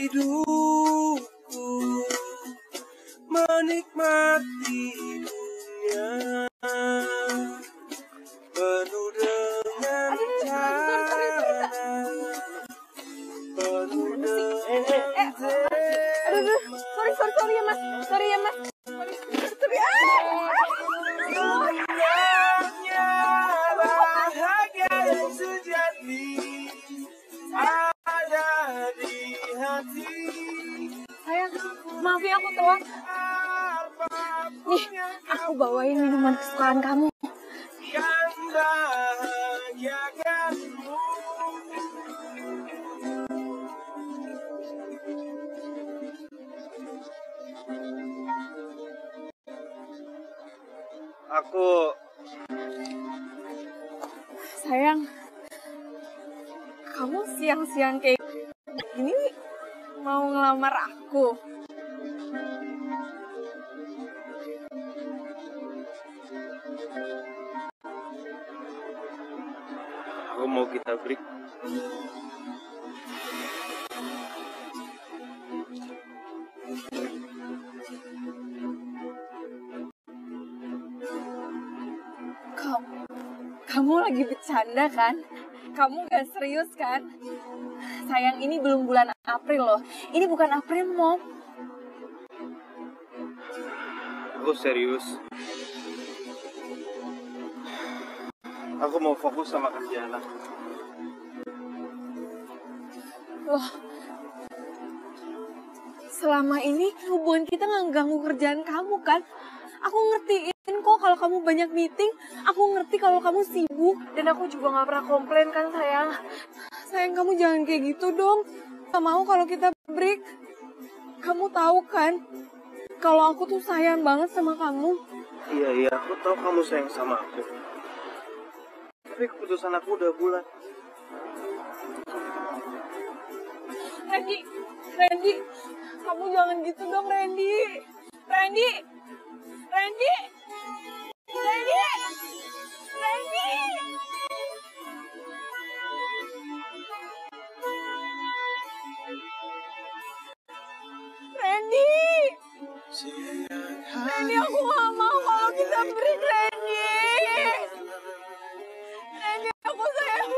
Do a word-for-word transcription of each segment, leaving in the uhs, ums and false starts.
hidupku menikmati dunia penuh dengan cara, penuh dengan Aduh, sorry, sorry, sorry ya mas, sorry ya mas, sorry, sorry, Sebenarnya bahagia yang sejati ada di hati. sayang, maaf ya aku telat. Nih, aku bawain minuman kesukaan kamu. Yang bahagiakanmu. Aku Sayang, kamu siang-siang kayak gini mau ngelamar aku? Aku mau kita break. Kamu, kamu lagi bercanda kan? Kamu gak serius kan? Sayang, ini belum bulan April loh. Ini bukan April, Mom. Aku serius. Aku mau fokus sama kerjaan aku. Loh, selama ini hubungan kita nggak ganggu kerjaan kamu kan? Aku ngertiin kok kalau kamu banyak meeting. Aku ngerti kalau kamu sibuk. Dan aku juga nggak pernah komplain kan sayang. Sayang, kamu jangan kayak gitu dong. Gak mau kalau kita break. Kamu tahu kan kalau aku tuh sayang banget sama kamu. Iya, iya, aku tahu kamu sayang sama aku. Tapi keputusan aku udah bulat. Randy, Randy, kamu jangan gitu dong, Randy. Randy, Randy, Randy, Randy. Randy, Randy, aku gak mau kalau kita break, Randy. Randy, aku sayang.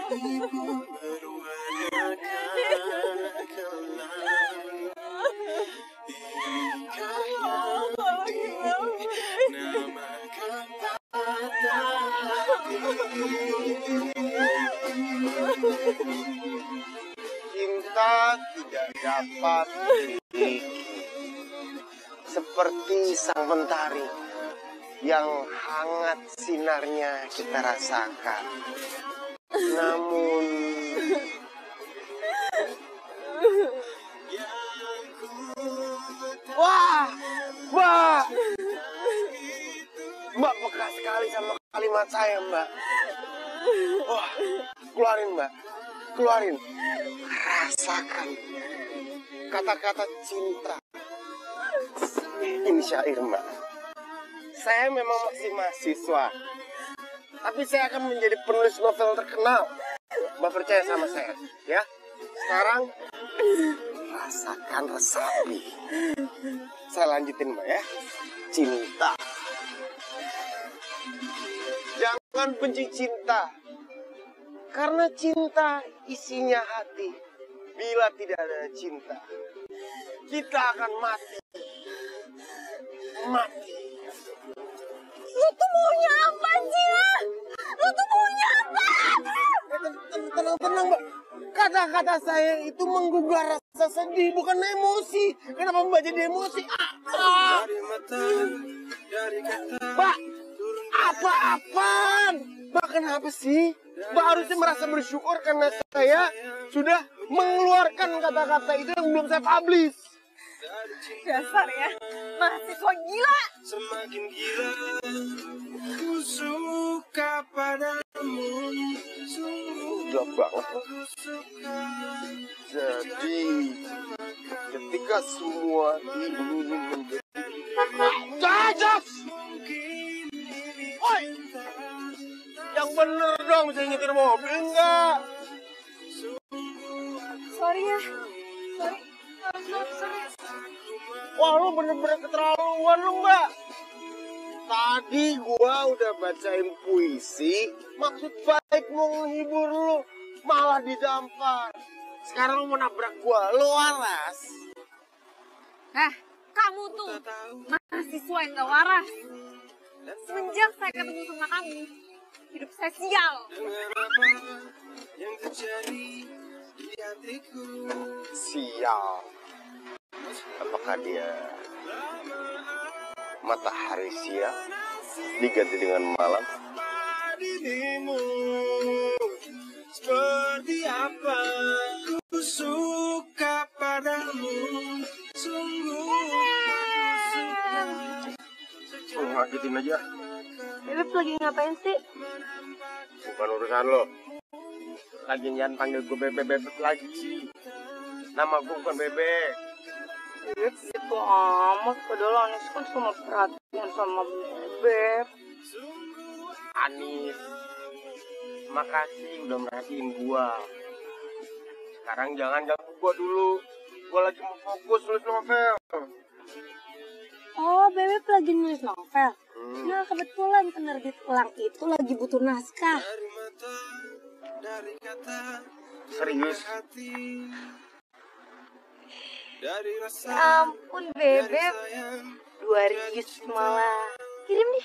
Cinta tidak dapat dimiliki, seperti sang mentari yang hangat sinarnya kita rasakan. Namun wah, Mbak, Mbak peka sekali sama kalimat saya, Mbak. Wah, keluarin, Mbak, keluarin, rasakan kata-kata cinta. Ini syair, Mbak. Saya memang masih mahasiswa, tapi saya akan menjadi penulis novel terkenal. Mbak percaya sama saya, ya? Sekarang rasakan resapi. Saya lanjutin, Mbak, ya. Cinta. Jangan benci cinta, karena cinta isinya hati. Bila tidak ada cinta, kita akan mati. Mati. Lu tuh maunya apa sih, ya? Lu tuh maunya apa? Tenang, tenang, Mbak. Kata-kata saya itu menggugah rasa sedih, bukan emosi. Kenapa Mbak jadi emosi? Ah, ah. Mbak, apa-apaan? Mbak, kenapa sih? Mbak harusnya merasa bersyukur karena saya sudah mengeluarkan kata-kata itu yang belum saya publish. Dasar ya, mahasiswa gila. Semakin gila ku suka padamu. Udah banget. Jadi ketika semua ini menjadi Jajak! Oi! Yang bener dong, bisa nyetir mobil enggak? Sorry ya, sorry. Wah, lu bener-bener keterlaluan lu, Mbak. Tadi gua udah bacain puisi, maksud baik mau menghibur lu, malah didampar. Sekarang lu mau nabrak gua, lu waras. Eh, kamu tuh mahasiswa yang gak waras. Semenjak saya ketemu sama kamu, hidup saya sial. Sial. Apakah dia matahari siang diganti dengan malam? Seperti apa ku suka padamu, sungguh suka. Oh, ngagetin aja. Bebep lagi ngapain sih? Bukan urusan lo. Lagi jangan panggil gue bebek-bebek lagi. Nama gue bukan bebek. Bebep gitu amat, padahal Anis kan cuma perhatian sama Bebep. Anis, makasih udah merhatiin gua. Sekarang jangan ganggu gua dulu. Gua lagi mau fokus nulis novel. Oh, Bebep lagi nulis novel? Hmm. Nah, kebetulan penerbit Elang itu lagi butuh naskah. Serius? Ya ampun, Bebep. Dua rius malah. Kirim nih.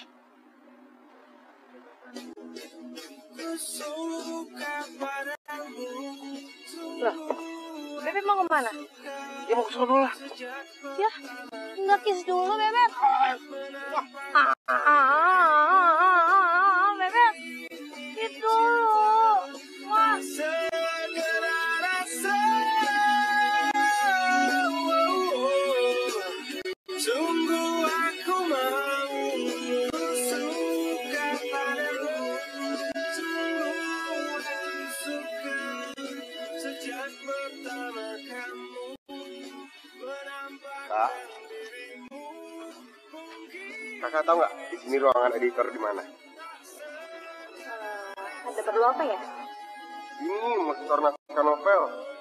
Loh, Bebep mau kemana? Ya mau ke sono lah. Ya, nggak kiss dulu, Bebep. Ah, ah, ah, ah, Bebep. Kiss dulu. Wah. Sungguh aku mau suka padamu, sungguh aku suka sejak pertama kamu menampakkan dirimu. Kakak tahu nggak di sini ruangan editor di mana? Uh, ada perlu apa ya? Ini mau setor naskah novel.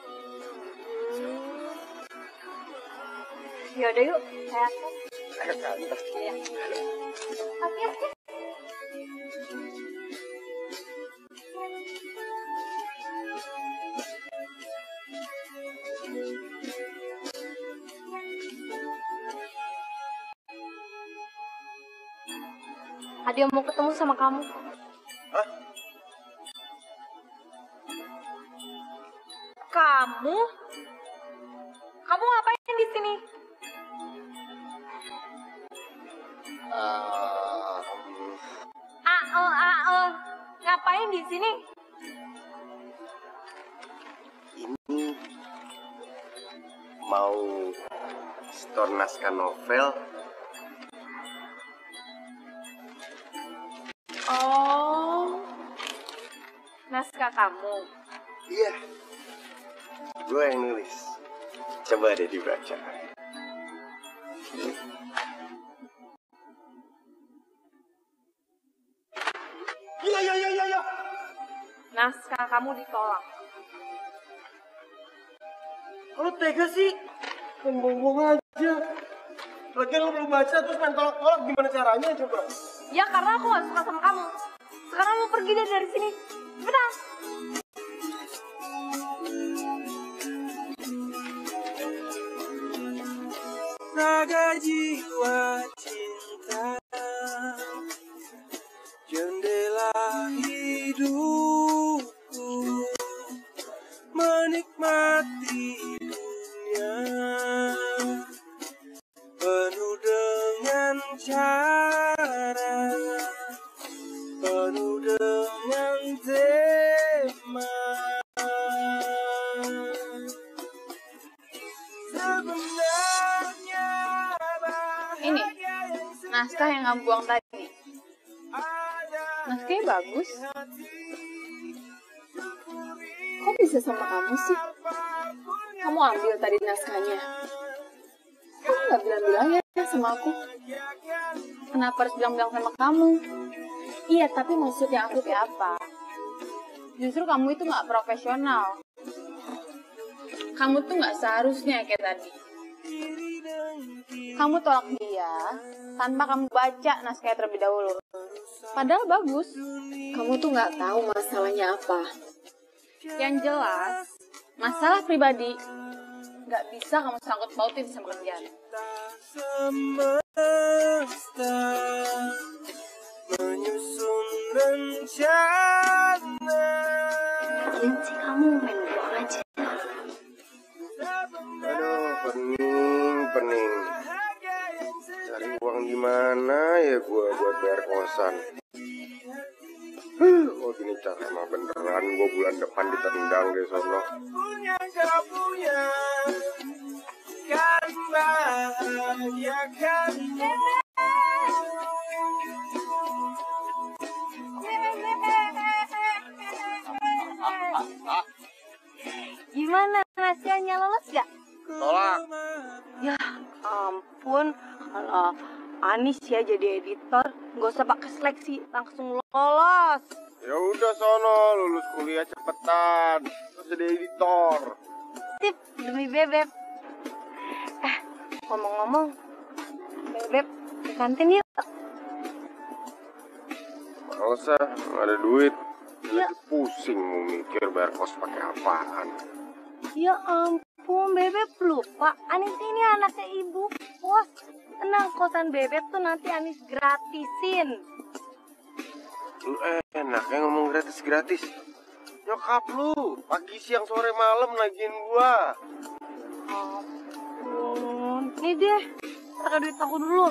Yaudah yuk, saya Ayo kan. ya. Oke, oke. Ada yang mau ketemu sama kamu. Hah? Kamu? Kamu ngapain di sini? Uh, Ael, ael. Ngapain di sini? ini mau setor naskah novel. Oh, naskah kamu. Iya, gue yang nulis. Coba deh dibaca. Iya, iya, iya, iya. Naskah kamu ditolak. Lu tega sih? Bohong-bohong aja. Lagian lu belum baca terus main tolak-tolak, gimana caranya coba? Ya karena aku gak suka sama kamu. Sekarang mau pergi deh dari sini. Cepetan. Raga jiwa cinta, jendela hidupku, menikmati dunia penuh dengan cara, penuh dengan tema. Sebenarnya Ini naskah yang kamu buang tadi. Naskahnya bagus. Kok bisa sama kamu sih? Kamu ambil tadi naskahnya. Kamu gak bilang-bilang ya sama aku? Kenapa harus bilang-bilang sama kamu? Iya, tapi maksudnya aku kayak apa? Justru kamu itu gak profesional. Kamu tuh nggak seharusnya kayak tadi. Kamu tolak dia tanpa kamu baca naskah terlebih dahulu. Padahal bagus. Kamu tuh nggak tahu masalahnya apa. Yang jelas, masalah pribadi nggak bisa kamu sangkut pautin sama kerjaan. Semesta menyusun rencana. Lagian sih kamu main bola aja. Aduh, pening, pening. Cari uang di mana ya gua buat bayar kosan? Huh, oh gini cara mah beneran gua bulan depan ditendang deh sono. Punya gak punya kan bahagiakan. Gimana nasinya, lolos gak? Tolak. Ya ampun, kalau Anis ya jadi editor, nggak usah pakai seleksi, langsung lolos. Ya udah sono, lulus kuliah cepetan, terus jadi editor. Sip, demi Bebek. Eh, ngomong-ngomong, Bebek ke kantin yuk. Males ah, nggak ada duit. Ya. Lagi pusing mau mikir bayar kos pakai apaan. Ya ampun, Bebek lupa. Anis ini anaknya ibu kos. Tenang, kosan Bebek tuh nanti Anis gratisin. Lu enaknya ngomong gratis-gratis. Nyokap lu, pagi, siang, sore, malam nagihin gua. Ampun, ini deh, pakai duit aku dulu.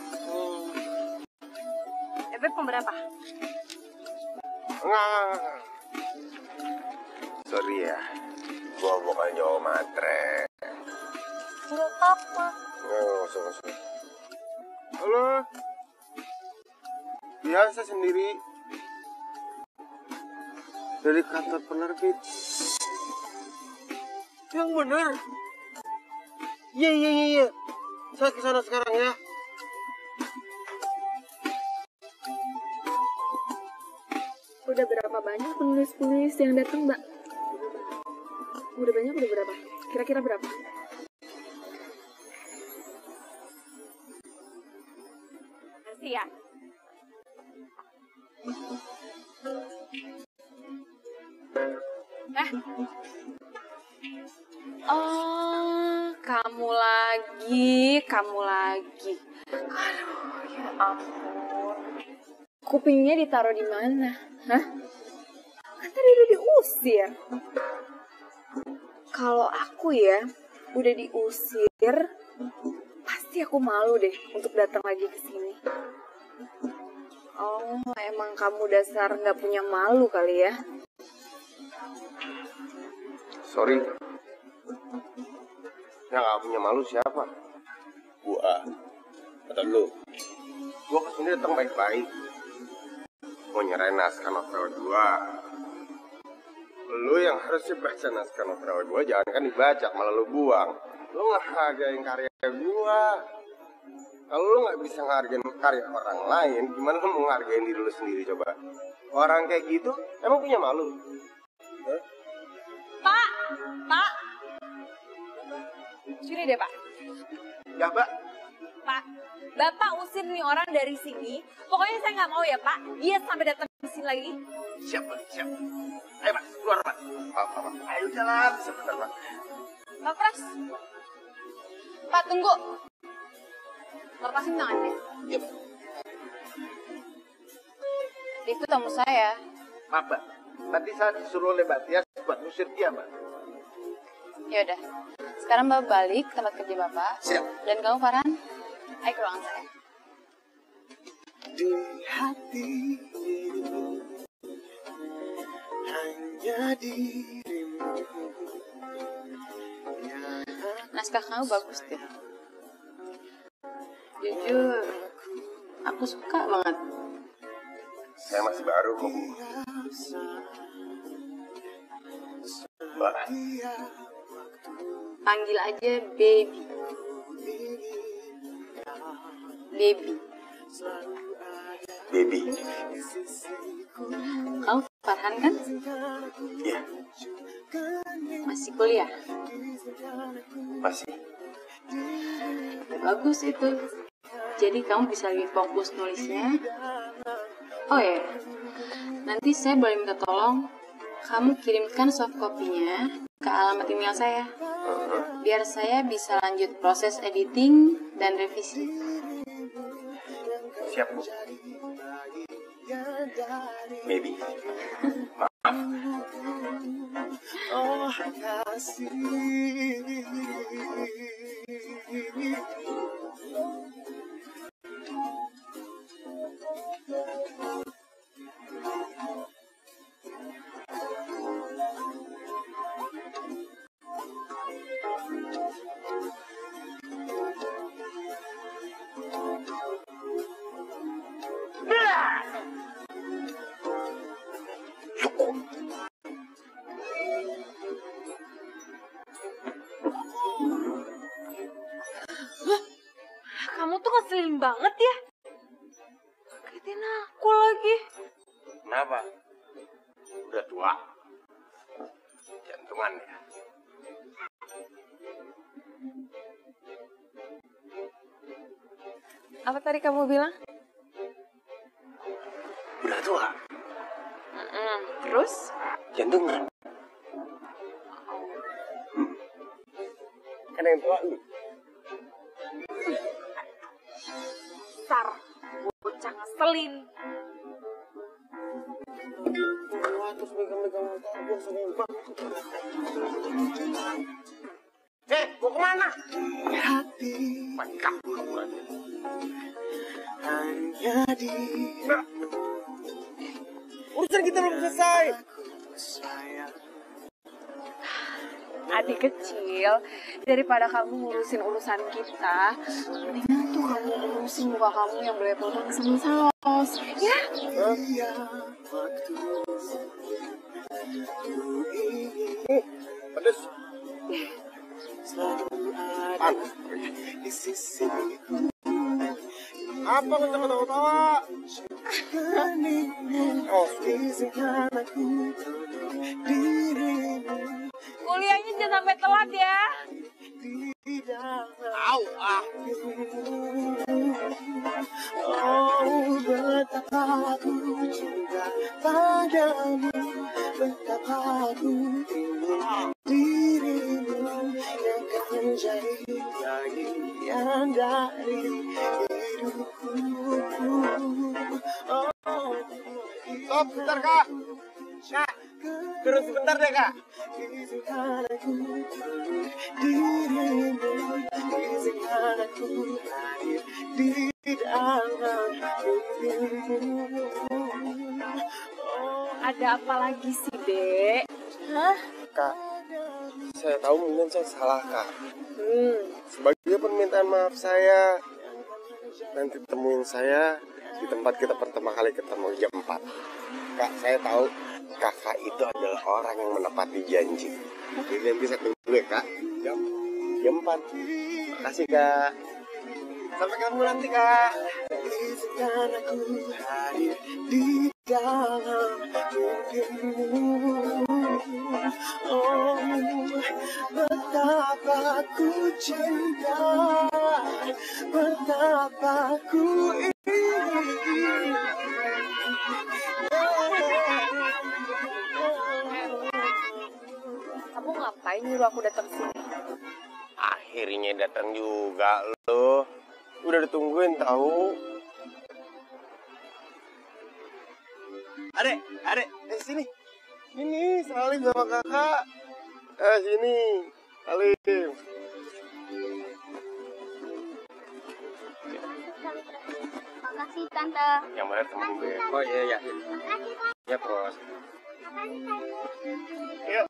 Bebek mau berapa? Enggak, enggak, enggak. Sorry ya, gua bukan jauh matre. Enggak apa-apa. Nggak, nggak usah, nggak usah. Halo? Biasa sendiri. Dari kantor penerbit. Yang bener. Iya iya iya iya. Saya kesana sekarang ya. Udah berapa banyak penulis-penulis yang datang, Mbak? Udah banyak, udah berapa? Kira-kira berapa? Kasih ya. Eh? Oh, kamu lagi, kamu lagi. Aduh, ya ampun. Kupingnya ditaruh di mana? Hah? Kan tadi udah diusir. Kalau aku ya, udah diusir, pasti aku malu deh untuk datang lagi ke sini. Oh, emang kamu dasar nggak punya malu kali ya? Sorry. Yang gak punya malu siapa? Gua. Atau lu? Gua kesini datang baik-baik. Mau nyerahin naskah novel gua. Lu yang harusnya baca naskah novel gua, jangan kan dibaca, malah lu buang. Lu ngehargain karya gua. Kalau lu gak bisa ngehargain karya orang lain, gimana lu mau ngehargain diri lu sendiri coba? Orang kayak gitu emang punya malu? Hah? Pak, Pak. Sini deh, Pak. Ya, Mbak. Pak, Bapak usir nih orang dari sini. Pokoknya saya nggak mau ya, Pak. Dia sampai datang ke sini lagi. Siap, Pak. Siap. Ayo, Pak. Keluar, Pak. Pak, Pak, Pak. Ayo jalan. Sebentar, Pak. Pak Pras. Pak, tunggu. Lepasin tangannya. Iya, Pak. Itu tamu saya. Maaf, Mbak. Tadi saya disuruh oleh Mbak Tias buat ngusir dia, Mbak. Ya udah. Sekarang Bapak balik ke tempat kerja Bapak. Siap. Dan kamu Farhan, ayo ke ruangan saya. Di hati hanya dirimu. Naskah kamu bagus deh. Jujur, aku suka banget. Saya masih baru, Bu. Mbak. Panggil aja baby. Baby. Baby. Kamu Farhan kan? Iya. Masih kuliah? Masih. Bagus itu. Jadi kamu bisa lebih fokus nulisnya. Oh ya, nanti saya boleh minta tolong kamu kirimkan soft copy-nya ke alamat email saya. Biar saya bisa lanjut proses editing dan revisi. Siap, Bu. Maybe. Maaf. Oh, kasih. Kamu tuh ngeselin banget ya. Kagetin aku lagi. Kenapa? Udah tua. Jantungan ya. Apa tadi kamu bilang? Udah tua. Mm-mm. Terus? Jantungan. Hmm. Kan yang tua lu. Sar, bocah ngeselin. Wah, terus megang-megang motor gue sering banget. Eh, mau kemana? Hati Main kabur kamu lagi. hanya di urusan kita belum selesai. Adik kecil, daripada kamu ngurusin urusan kita, mendingan tuh kamu urusin muka kamu yang belepotan sama saus. Ya? Oh, pedes. Panas. Di sisiku. Apa kau ketawa-tawa? Oh, izinkan aku dirimu. Kuliahnya jangan sampai telat ya. Au, ah. Oh, betapa aku cinta padamu, betapa aku ingin dirimu yang akan menjadi bagian dari hidupku. Oh, Stop, bentar kak. Kak, turun sebentar deh kak. izinkan aku dirimu, izinkan aku hadir di dalam hidupmu. Ada apa lagi sih, Dek? Hah? Kak, saya tahu mungkin saya salah kak. Hmm. Sebagai permintaan maaf saya, nanti temuin saya di tempat kita pertama kali ketemu jam empat. Kak, saya tahu kakak itu adalah orang yang menepati janji. Jadi nanti saya tunggu ya kak, jam jam empat. Makasih kak. Sampai ketemu nanti kak. Izinkan aku hadir di dalam hidupmu. Oh, betapa ku cinta, betapa ku ingin. Kamu ngapain nyuruh aku datang sini? Akhirnya datang juga lo. Udah ditungguin tahu. Adek, adek, eh sini. Ini salim sama kakak. Eh sini, salim. Makasih tante. Yang bayar temen gue. Oh iya iya. Makasih tante. Ya pros. Makasih tante. Yuk.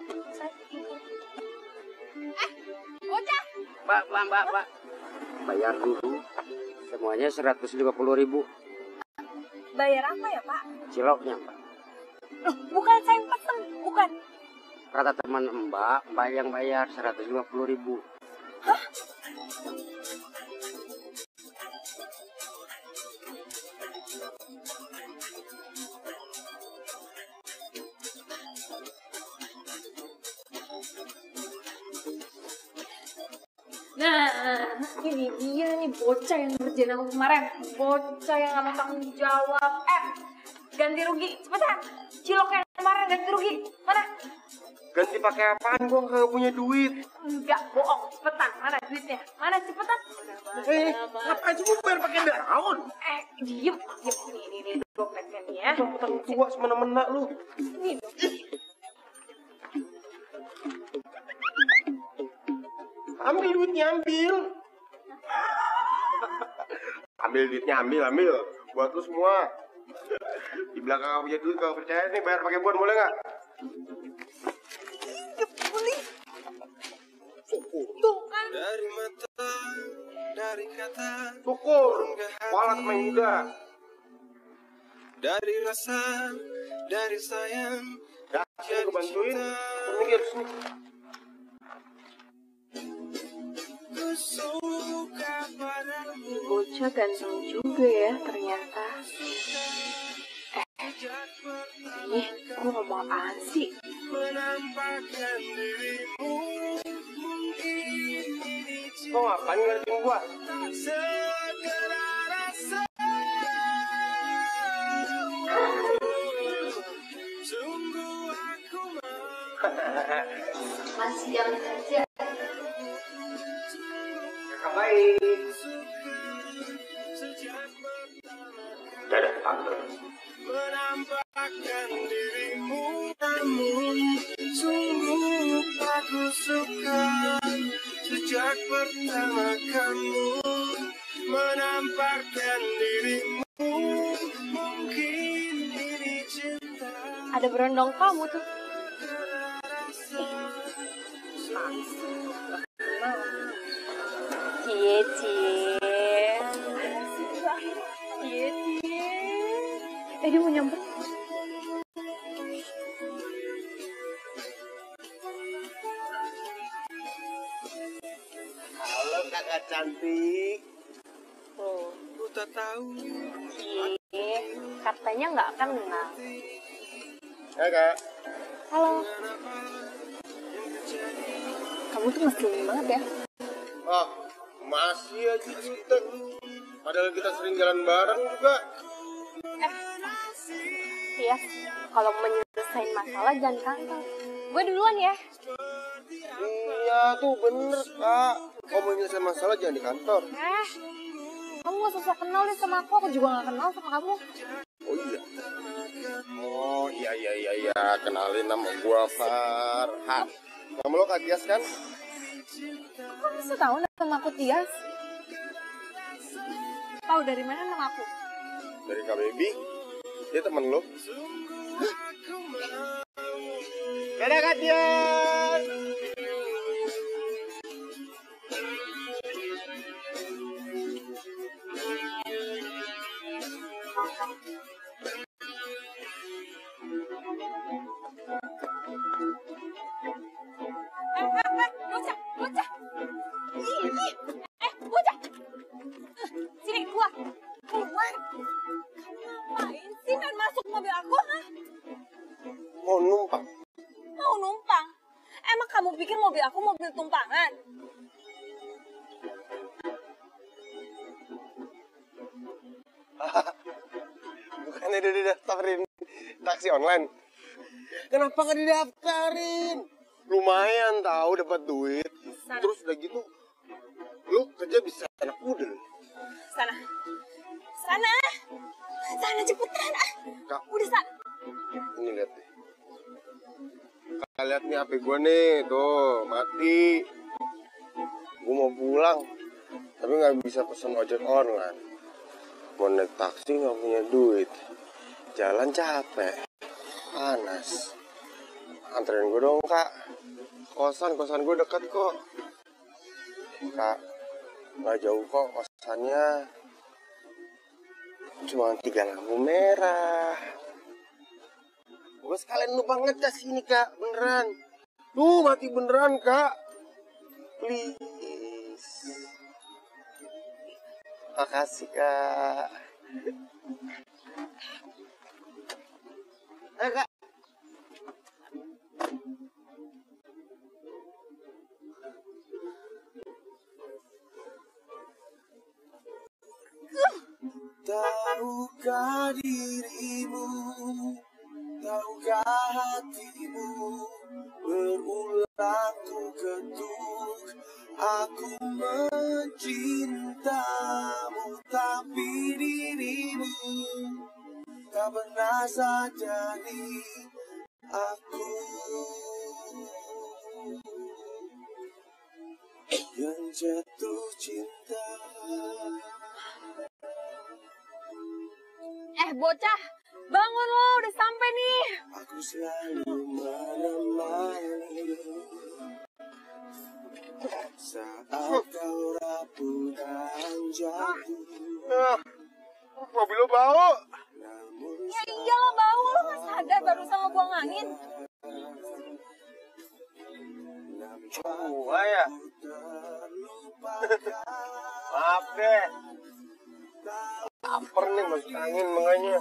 Bocah! Mbak, mbak, mbak, mbak. Bayar dulu. Semuanya seratus lima puluh ribu. Bayar apa ya, Pak? Ciloknya, mbak. Loh, bukan saya pesen, bukan. Kata teman mbak, mbak yang bayar seratus lima puluh ribu. Nah, ini dia nih bocah yang ngerjain aku kemarin. Bocah yang gak mau tanggung jawab. Eh, ganti rugi, cepetan. Cilok yang kemarin ganti rugi, mana? Ganti pakai apaan? Gua nggak punya duit. Enggak, bohong. Cepetan, mana duitnya? Mana cepetan? Eh, ngapain sih mau bayar pakai daun? Eh, diem. Diem, nih, nih, nih, dompetnya nih ya. Utang tua semena-mena lu. Nih, Ambil duitnya, ambil. Ambil duitnya, ambil, ambil. Buat lu semua. Di belakang aku punya duit, kalau percaya nih bayar pakai bon, boleh nggak? boleh. Tuh kan. Dari mata, dari kata, Syukur. Walat main muda. dari rasa, dari sayang. Ya, sini gue bantuin. Minggir sini. Ku suka padamu. Bocah ganteng juga ya ternyata. Eh, ih, gue ngomong apaan sih? Menampakkan dirimu. Mungkin ini Lo ngapain ngeliatin gua? tak segera rasa. Sungguh aku mau. Masih jam kerja. Kakak baik. Dadah, tante. Menampakkan dirimu, namun sungguh aku suka. Sejak pertama kamu menampakkan dirimu, mungkin ini cinta. Ada berondong kamu tuh. Cie, cie. Cie, cie. Eh, dia mau nyamper. Halo kakak cantik. Oh, Ku tak tahu cie. Katanya nggak kenal. Ya kak. Halo. Kamu tuh ngeselin banget ya. Oh, masih aja jutek. Padahal kita sering jalan bareng juga. Iya, kalau menyelesaikan masalah jangan kantor. Gue duluan ya. Iya tuh bener kak. Kalau mau nyelesain masalah jangan di kantor. Eh, kamu gak sosok kenal deh sama aku. Aku juga gak kenal sama kamu. Oh iya. Oh iya iya iya iya. Kenalin nama gua Farhan. Nama lo Kak Tias kan? Kok kamu bisa tahu nama aku Tias? Tahu dari mana nama aku? Dari Kak Baby. Dia temen lo. Dadah Kak Tias. Eh, eh, eh, bocah, bocah. Ih, ih. Eh, bocah. Eh, sini, keluar. Keluar. Kamu ngapain sih main masuk mobil aku, ha? Mau numpang. Mau numpang? Emang kamu pikir mobil aku mobil tumpangan? Bukannya udah didaftarin taksi online. Kenapa nggak didaftarin? Lumayan tahu dapat duit. Sana. Terus udah gitu, lu kerja bisa enak pudel. Sana. Sana. Sana cepetan, ah. Kak, Udah, sana. ini lihat deh. Kak, lihat nih H P gue nih, tuh mati. Gue mau pulang, tapi nggak bisa pesen ojek online. Mau naik taksi nggak punya duit. Jalan capek, panas. Anterin gue dong kak. Kosan, kosan gue dekat kok. Kak, nggak jauh kok kosannya. Cuma tiga lampu merah. Gue sekalian lupa ngecas ini kak, beneran. Tuh mati beneran kak. Please. Makasih kak. Eh kak. Tahukah dirimu, tahukah hatimu, berulang ku ketuk, aku mencintamu, tapi dirimu tak pernah sadari aku yang jatuh cinta. Eh bocah, bangun lo, udah sampai nih. Aku selalu menemani saat kau rapuh dan jatuh. Ah, mobil lo bau. Ya iyalah bau, lo gak sadar barusan lo buang angin. Gua ya. Maaf deh. Laper nih masuk angin makanya.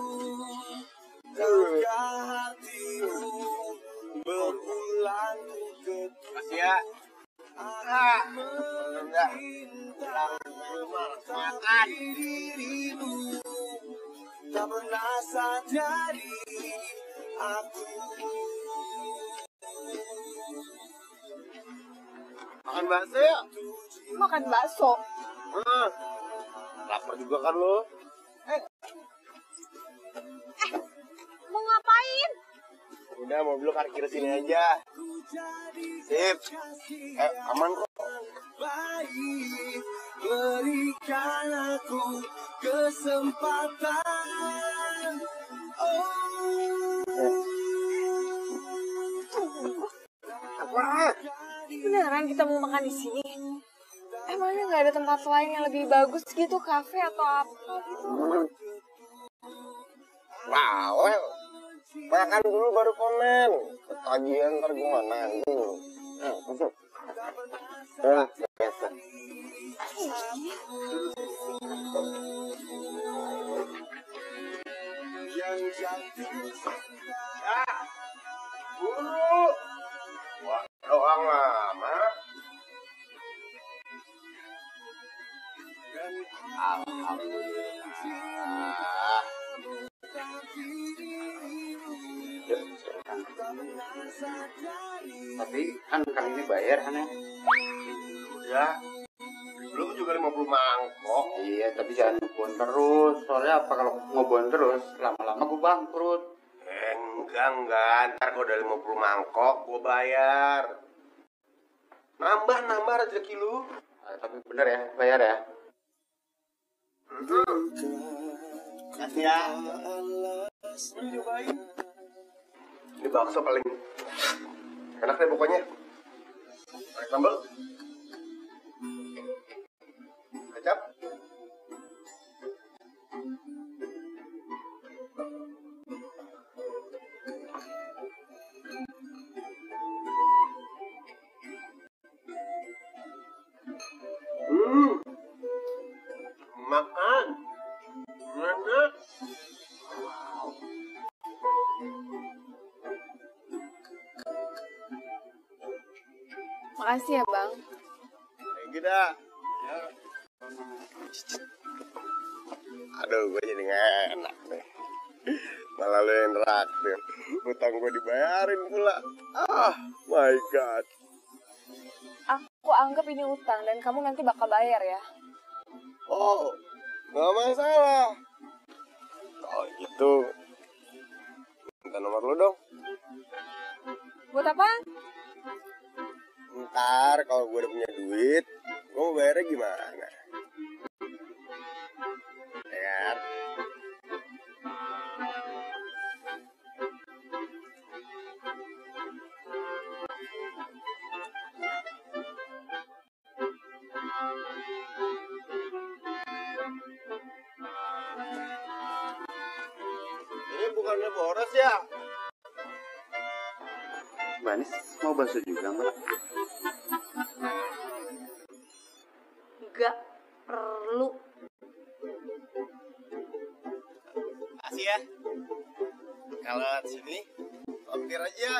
Makasih ya. Ah, enggak. Pulang rumah makan. Tak pernah sadari aku. Makan bakso ya? Makan bakso. Ah, lapar juga kan lo? Mau ngapain? Udah, mobil lo parkir sini aja. Sip. Eh, aman kok. Baik, berikan aku kesempatan. Oh. Apa? Beneran kita mau makan di sini? Emangnya nggak ada tempat lain yang lebih bagus gitu, kafe atau apa gitu? Bawel. Makan dulu baru komen. Ketagihan ntar gue mana anjing. Nah, masuk. Ya, biasa. Ya, buru. Wah, doang lama. Alhamdulillah. Tapi kan kali ini bayar kan ya? Ya, belum juga lima puluh mangkok. Iya, tapi jangan ngebon terus. Soalnya apa kalau ngebon terus, lama-lama gue bangkrut. Eh, enggak, enggak. Ntar kalau udah lima puluh mangkok, gue bayar. Nambah, nambah rezeki lu. Nah, tapi bener ya, bayar ya. Kasih ya. Ini cobain. Ini bakso paling enak deh pokoknya. Pakai sambal. Kecap. Hmm. Makan. Enak. Makasih ya bang. Kayak gitu dah. Ya. Aduh, gue jadi gak enak deh. Malah lo yang traktir. Utang gue dibayarin pula. Ah, my God. Aku anggap ini utang dan kamu nanti bakal bayar ya. Oh, gak masalah. Kalau gitu, minta nomor lo dong. Buat apa? Ntar kalau gue udah punya duit, gue mau bayarnya gimana? Ya kan? Ini bukannya boros ya? Banis mau bakso juga mbak? Gak perlu. Kasih ya. Kalau di sini, mampir aja.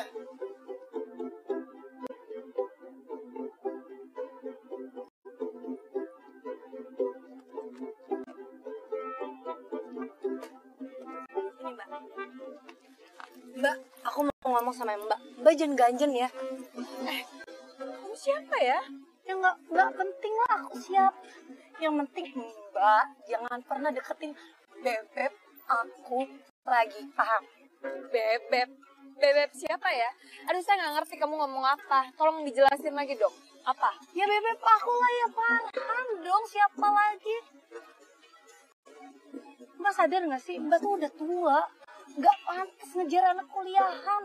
ngomong sama Mbak. Mbak jangan ganjen ya. Eh, kamu siapa ya? Ya nggak nggak penting lah aku siap. Yang penting Mbak jangan pernah deketin bebek aku lagi, paham? Bebek. Bebek siapa ya? Aduh, saya nggak ngerti kamu ngomong apa. Tolong dijelasin lagi dong. Apa? Ya bebek aku lah ya, Farhan dong, siapa lagi? Mbak sadar nggak sih, Mbak tuh udah tua. Nggak pantas ngejar anak kuliahan.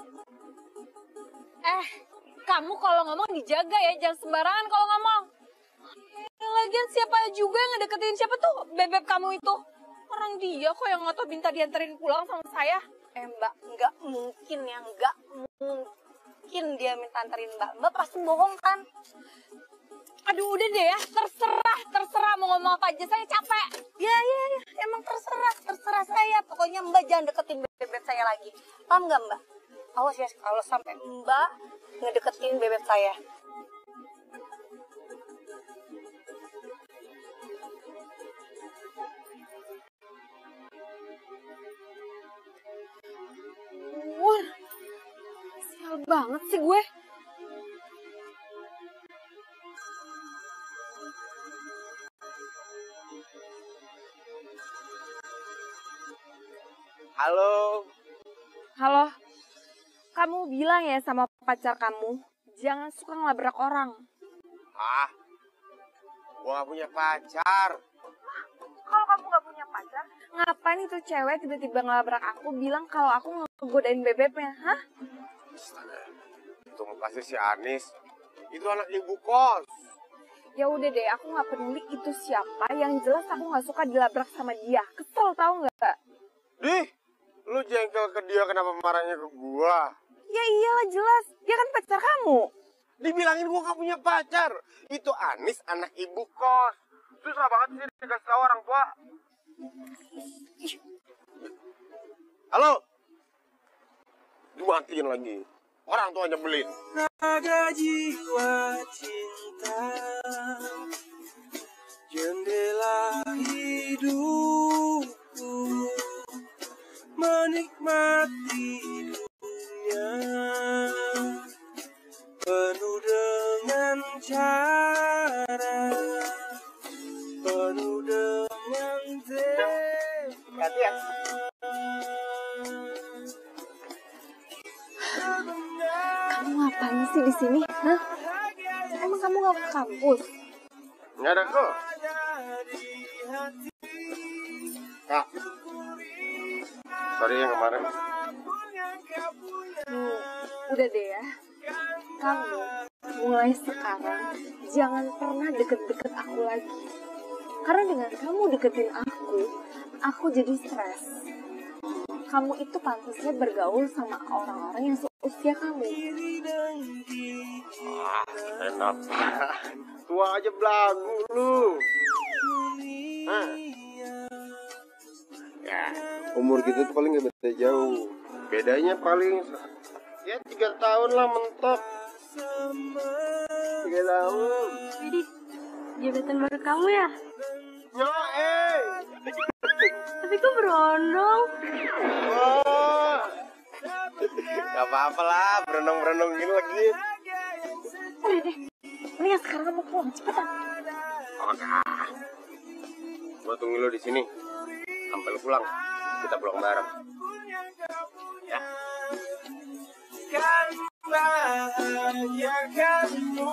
Eh, kamu kalau ngomong dijaga ya, jangan sembarangan kalau ngomong. Eh, lagian siapa juga yang ngedeketin siapa tuh bebek kamu itu? Orang dia kok yang ngotot minta dianterin pulang sama saya. Eh Mbak, nggak mungkin ya, nggak mungkin dia minta anterin Mbak. Mbak pasti bohong kan? Aduh udah deh ya, terserah, terserah mau ngomong apa aja, saya capek. Ya, ya, ya, emang terserah, terserah saya. Pokoknya Mbak jangan deketin bebek saya lagi. Paham nggak Mbak? Awas ya kalau sampai Mbak ngedeketin bebek saya. Wah, sial banget sih gue. Halo. Halo, kamu bilang ya sama pacar kamu, jangan suka ngelabrak orang. Ah, gua gak punya pacar. Kalau kamu gak punya pacar, ngapain itu cewek tiba-tiba ngelabrak aku bilang kalau aku ngegodain bebeknya, hah? Astaga, itu mukanya si Anis. Itu anak ibu kos. Ya udah deh, aku nggak peduli itu siapa. Yang jelas aku nggak suka dilabrak sama dia. Kesel tau nggak? Dih, lu jengkel ke dia kenapa marahnya ke gua? Ya iyalah jelas, dia kan pacar kamu. Dibilangin gua gak punya pacar. Itu Anis anak ibu kos. Susah banget sih dikasih tahu orang tua. Halo. Dimatiin lagi. Orang tua nyebelin. Naga jiwa cinta, jendela hidupku, menikmati dunia penuh dengan cara, penuh dengan tema. Hati ya. Kamu ngapain sih di sini? Hah? Emang kamu nggak ke kampus? Nggak ada kok. Kak. Sorry yang kemarin. Tuh, udah deh ya. Kamu mulai sekarang jangan pernah deket-deket aku lagi. Karena dengan kamu deketin aku, aku jadi stres. Kamu itu pantasnya bergaul sama orang-orang yang seusia kamu. Ah, enak. Tua aja belagu lu. Hah? Ya, umur kita tuh paling gak beda jauh. Bedanya paling ya tiga tahun lah mentok. Tiga tahun. Jadi, gebetan baru kamu ya? Yo, eh. Tapi kok berondong? Oh. Gak apa-apa lah, berenang-berenang gini lagi. Udah deh, mendingan sekarang kamu pulang, cepetan. Oke. Gua tunggu lu di sini sampai lu pulang. Kita pulang bareng. Ya. Kan bahagiakanmu.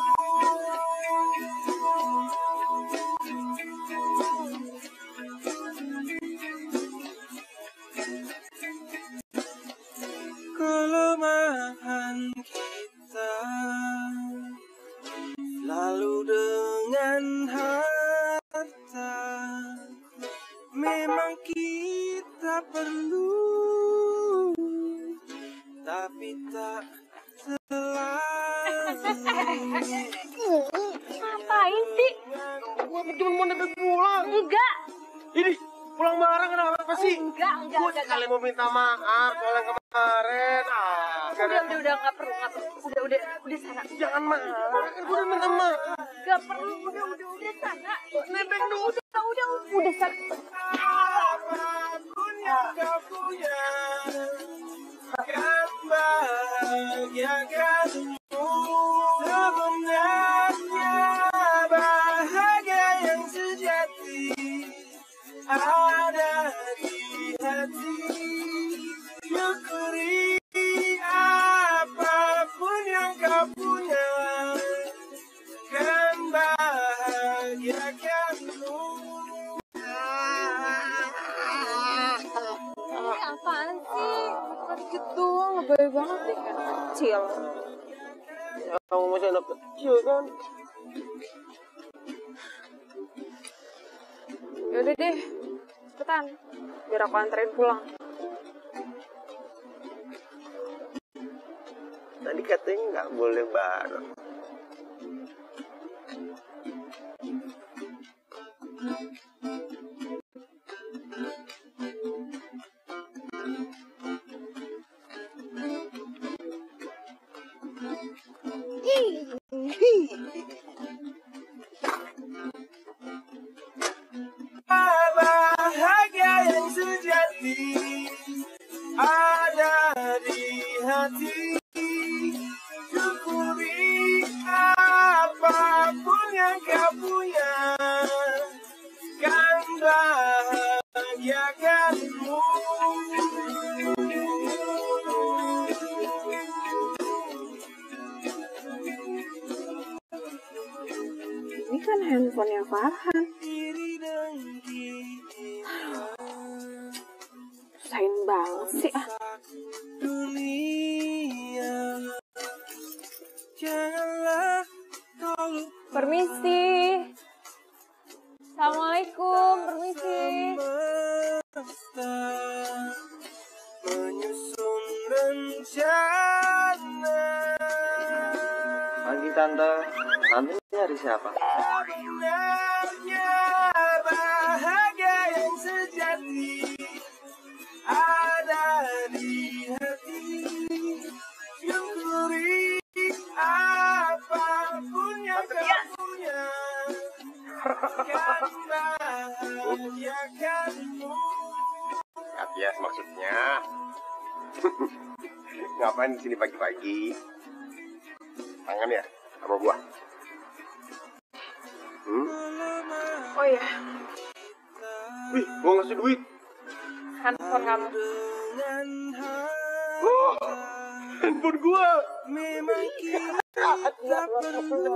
Kelemahan kita lalu dengan harta, memang kita perlu, tapi tak selalu. Ngapain sih? Gua cuma mau nebeng pulang. Enggak, Ini pulang bareng kenapa sih? enggak, enggak, Gua enggak. sekali mau minta maaf soal yang kemarin. Ah, Udah, udah, udah, nggak perlu, nggak perlu. Udah, udah, udah sana. jangan marah. Kan gua udah minta maaf. Gak perlu, udah, udah, udah sana. Nebeng dulu. Udah, udah, udah sana. Apapun yang kau punya, kan lebay banget deh, kayak anak kecil. Ya, kamu masih anak kecil kan? Yaudah deh, cepetan. Biar aku anterin pulang. Tadi katanya nggak boleh bareng. Bahagia yang sejati ada di hati. Syukuri apapun yang kau punya, kan bahagiakanmu. Ini kan handphonenya Farhan. Susahin banget sih ah. Dunia, janganlah kau lupa Permisi. Assalamualaikum, permisi. semesta menyusun rencana. Pagi tante, tante nyari siapa? Sebenarnya bahagia yang sejati ada di hati. Syukuri apapun yang kau punya, kan bahagiakanmu. Katias maksudnya. Ngapain di sini pagi-pagi? Tangan ya sama gua. Hmm? Oh iya, Wih, gua ngasih duit. handphone kamu. Dengan Oh, handphone gua. memang kita perlu.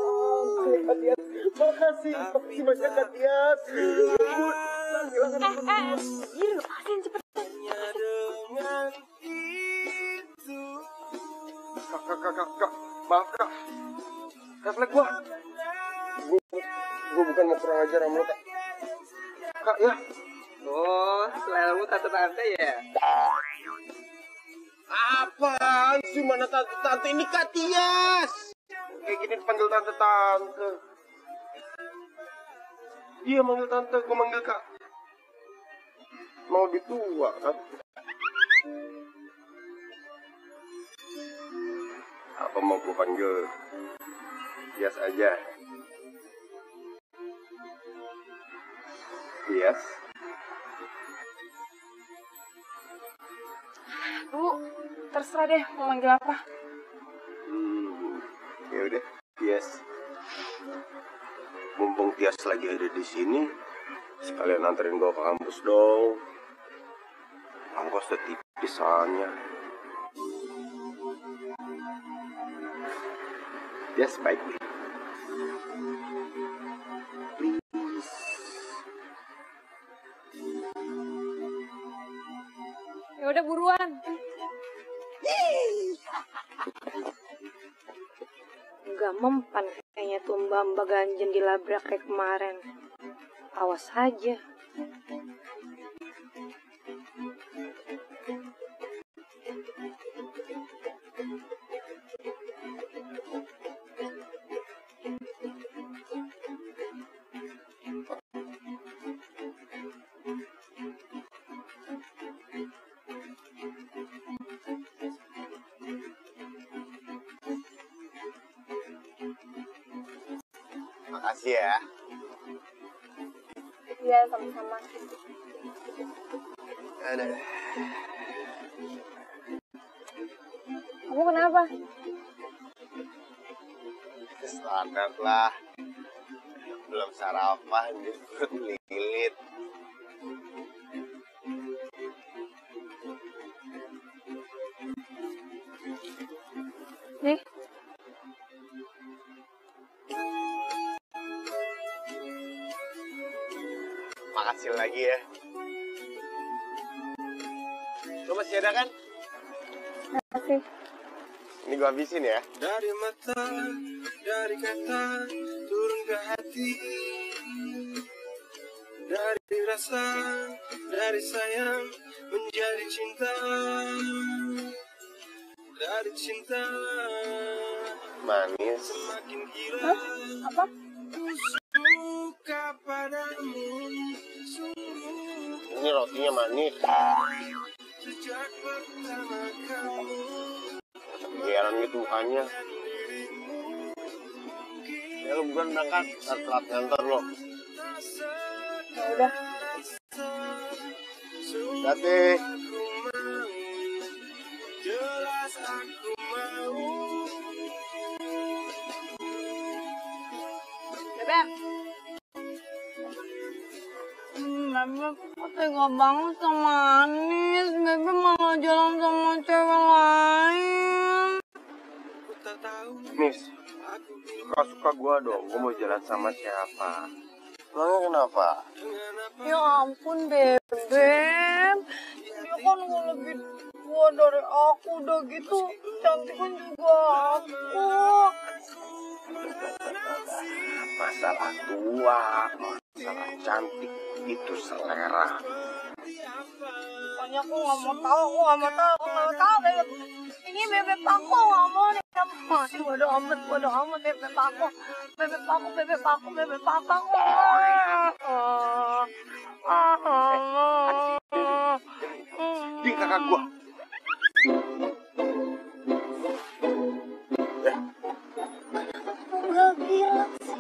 Makasih, makasih banyak Katias. Eh, eh, iya lepasin cepetan. Hanya dengan itu Kak, kak, kak, kak, kak. Maaf kak. Refleks gua. Gua, gua bukan mau kurang ajar sama lo kak. Kak ya. Oh, seleramu tante-tante ya? Apaan sih, mana tante-tante, ini Katias. Kayak gini dipanggil tante-tante. Dia manggil tante, gua manggil kak. Mau lebih tua kan? Apa mau gua panggil Tias aja? Tias? Bu, terserah deh mau manggil apa. Hmm, ya udah, Tias. Mumpung Tias lagi ada di sini, sekalian anterin gua ke kampus dong. Ongkosnya tipis soalnya. Tias baik deh. Please. Ya udah buruan. Gak mempan kayaknya tuh mbak-mbak ganjen dilabrak kayak kemarin. Awas aja. Makasih ya. Iya, sama-sama. Ada. Kamu kenapa? Standar lah. Belum sarapan, di perut lilit. Nih. Makasih lagi ya. Lo masih ada kan? Makasih. Ini gue habisin ya. Dari mata, dari kata, turun ke hati. Dari rasa, dari sayang, menjadi cinta. Dari cinta, Manis. semakin gila. Hah? Apa? Suka padamu, sungguh Ini rotinya manis. sejak pertama kamu. Geran gitu mukanya. Ya lu bukan berangkat, ntar telat ngantor lo. Ya udah. Hati. Jelas aku mau. Bebek. Hmm, Bebek kok tega banget sama Anis. Bebek malah jalan sama cewek lain. Ku tak tahu Nis, aku suka-suka gue dong. Gue mau jalan sama siapa? Emangnya kenapa? Ya ampun, Bebek. Dia kan gak lebih tua dari aku. Udah gitu, cantik kan juga aku. Masalah tua, masalah cantik, itu selera. Pokoknya aku gak mau tahu, aku gak mau tahu, aku gak mau tahu, Bebek. Ini Bebek aku gak mau nih. Masih bodo amat, bodo amat, Bebek aku. Bebek aku, Bebek aku, Bebek aku. Dia kakak gue. Gak bilang sih.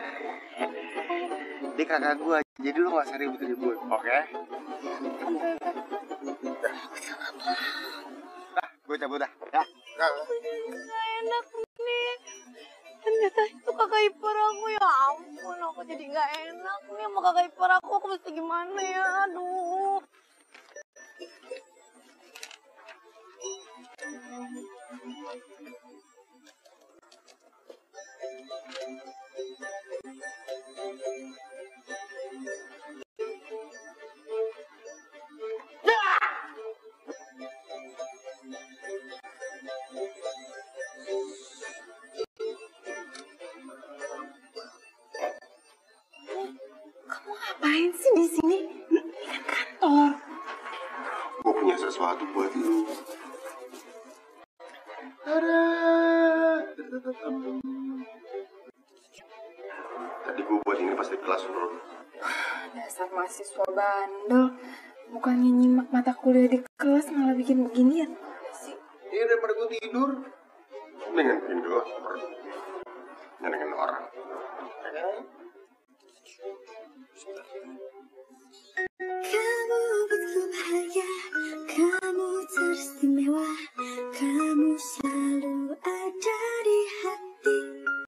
Dia kakak gue, jadi lu gak usah ribut-ribut, oke? Dah, gue cabut dah. Ya. Gak enak nih. Ternyata itu kakak ipar aku, ya ampun. Aku jadi gak enak nih sama kakak ipar aku. Aku mesti gimana ya, aduh. Kamu ngapain sih di sini? Ini kan kantor. Gue punya sesuatu buat lu. Ada. Tadi gue buat ini pas di kelas bro. Dasar mahasiswa bandel. Bukannya nyimak mata kuliah di kelas malah bikin beginian. Sih. Iya daripada gue tidur. Dengan bikin gue nyenengin orang. Kamu begitu bahagia, kamu teristimewa, kamu selalu ada di hati.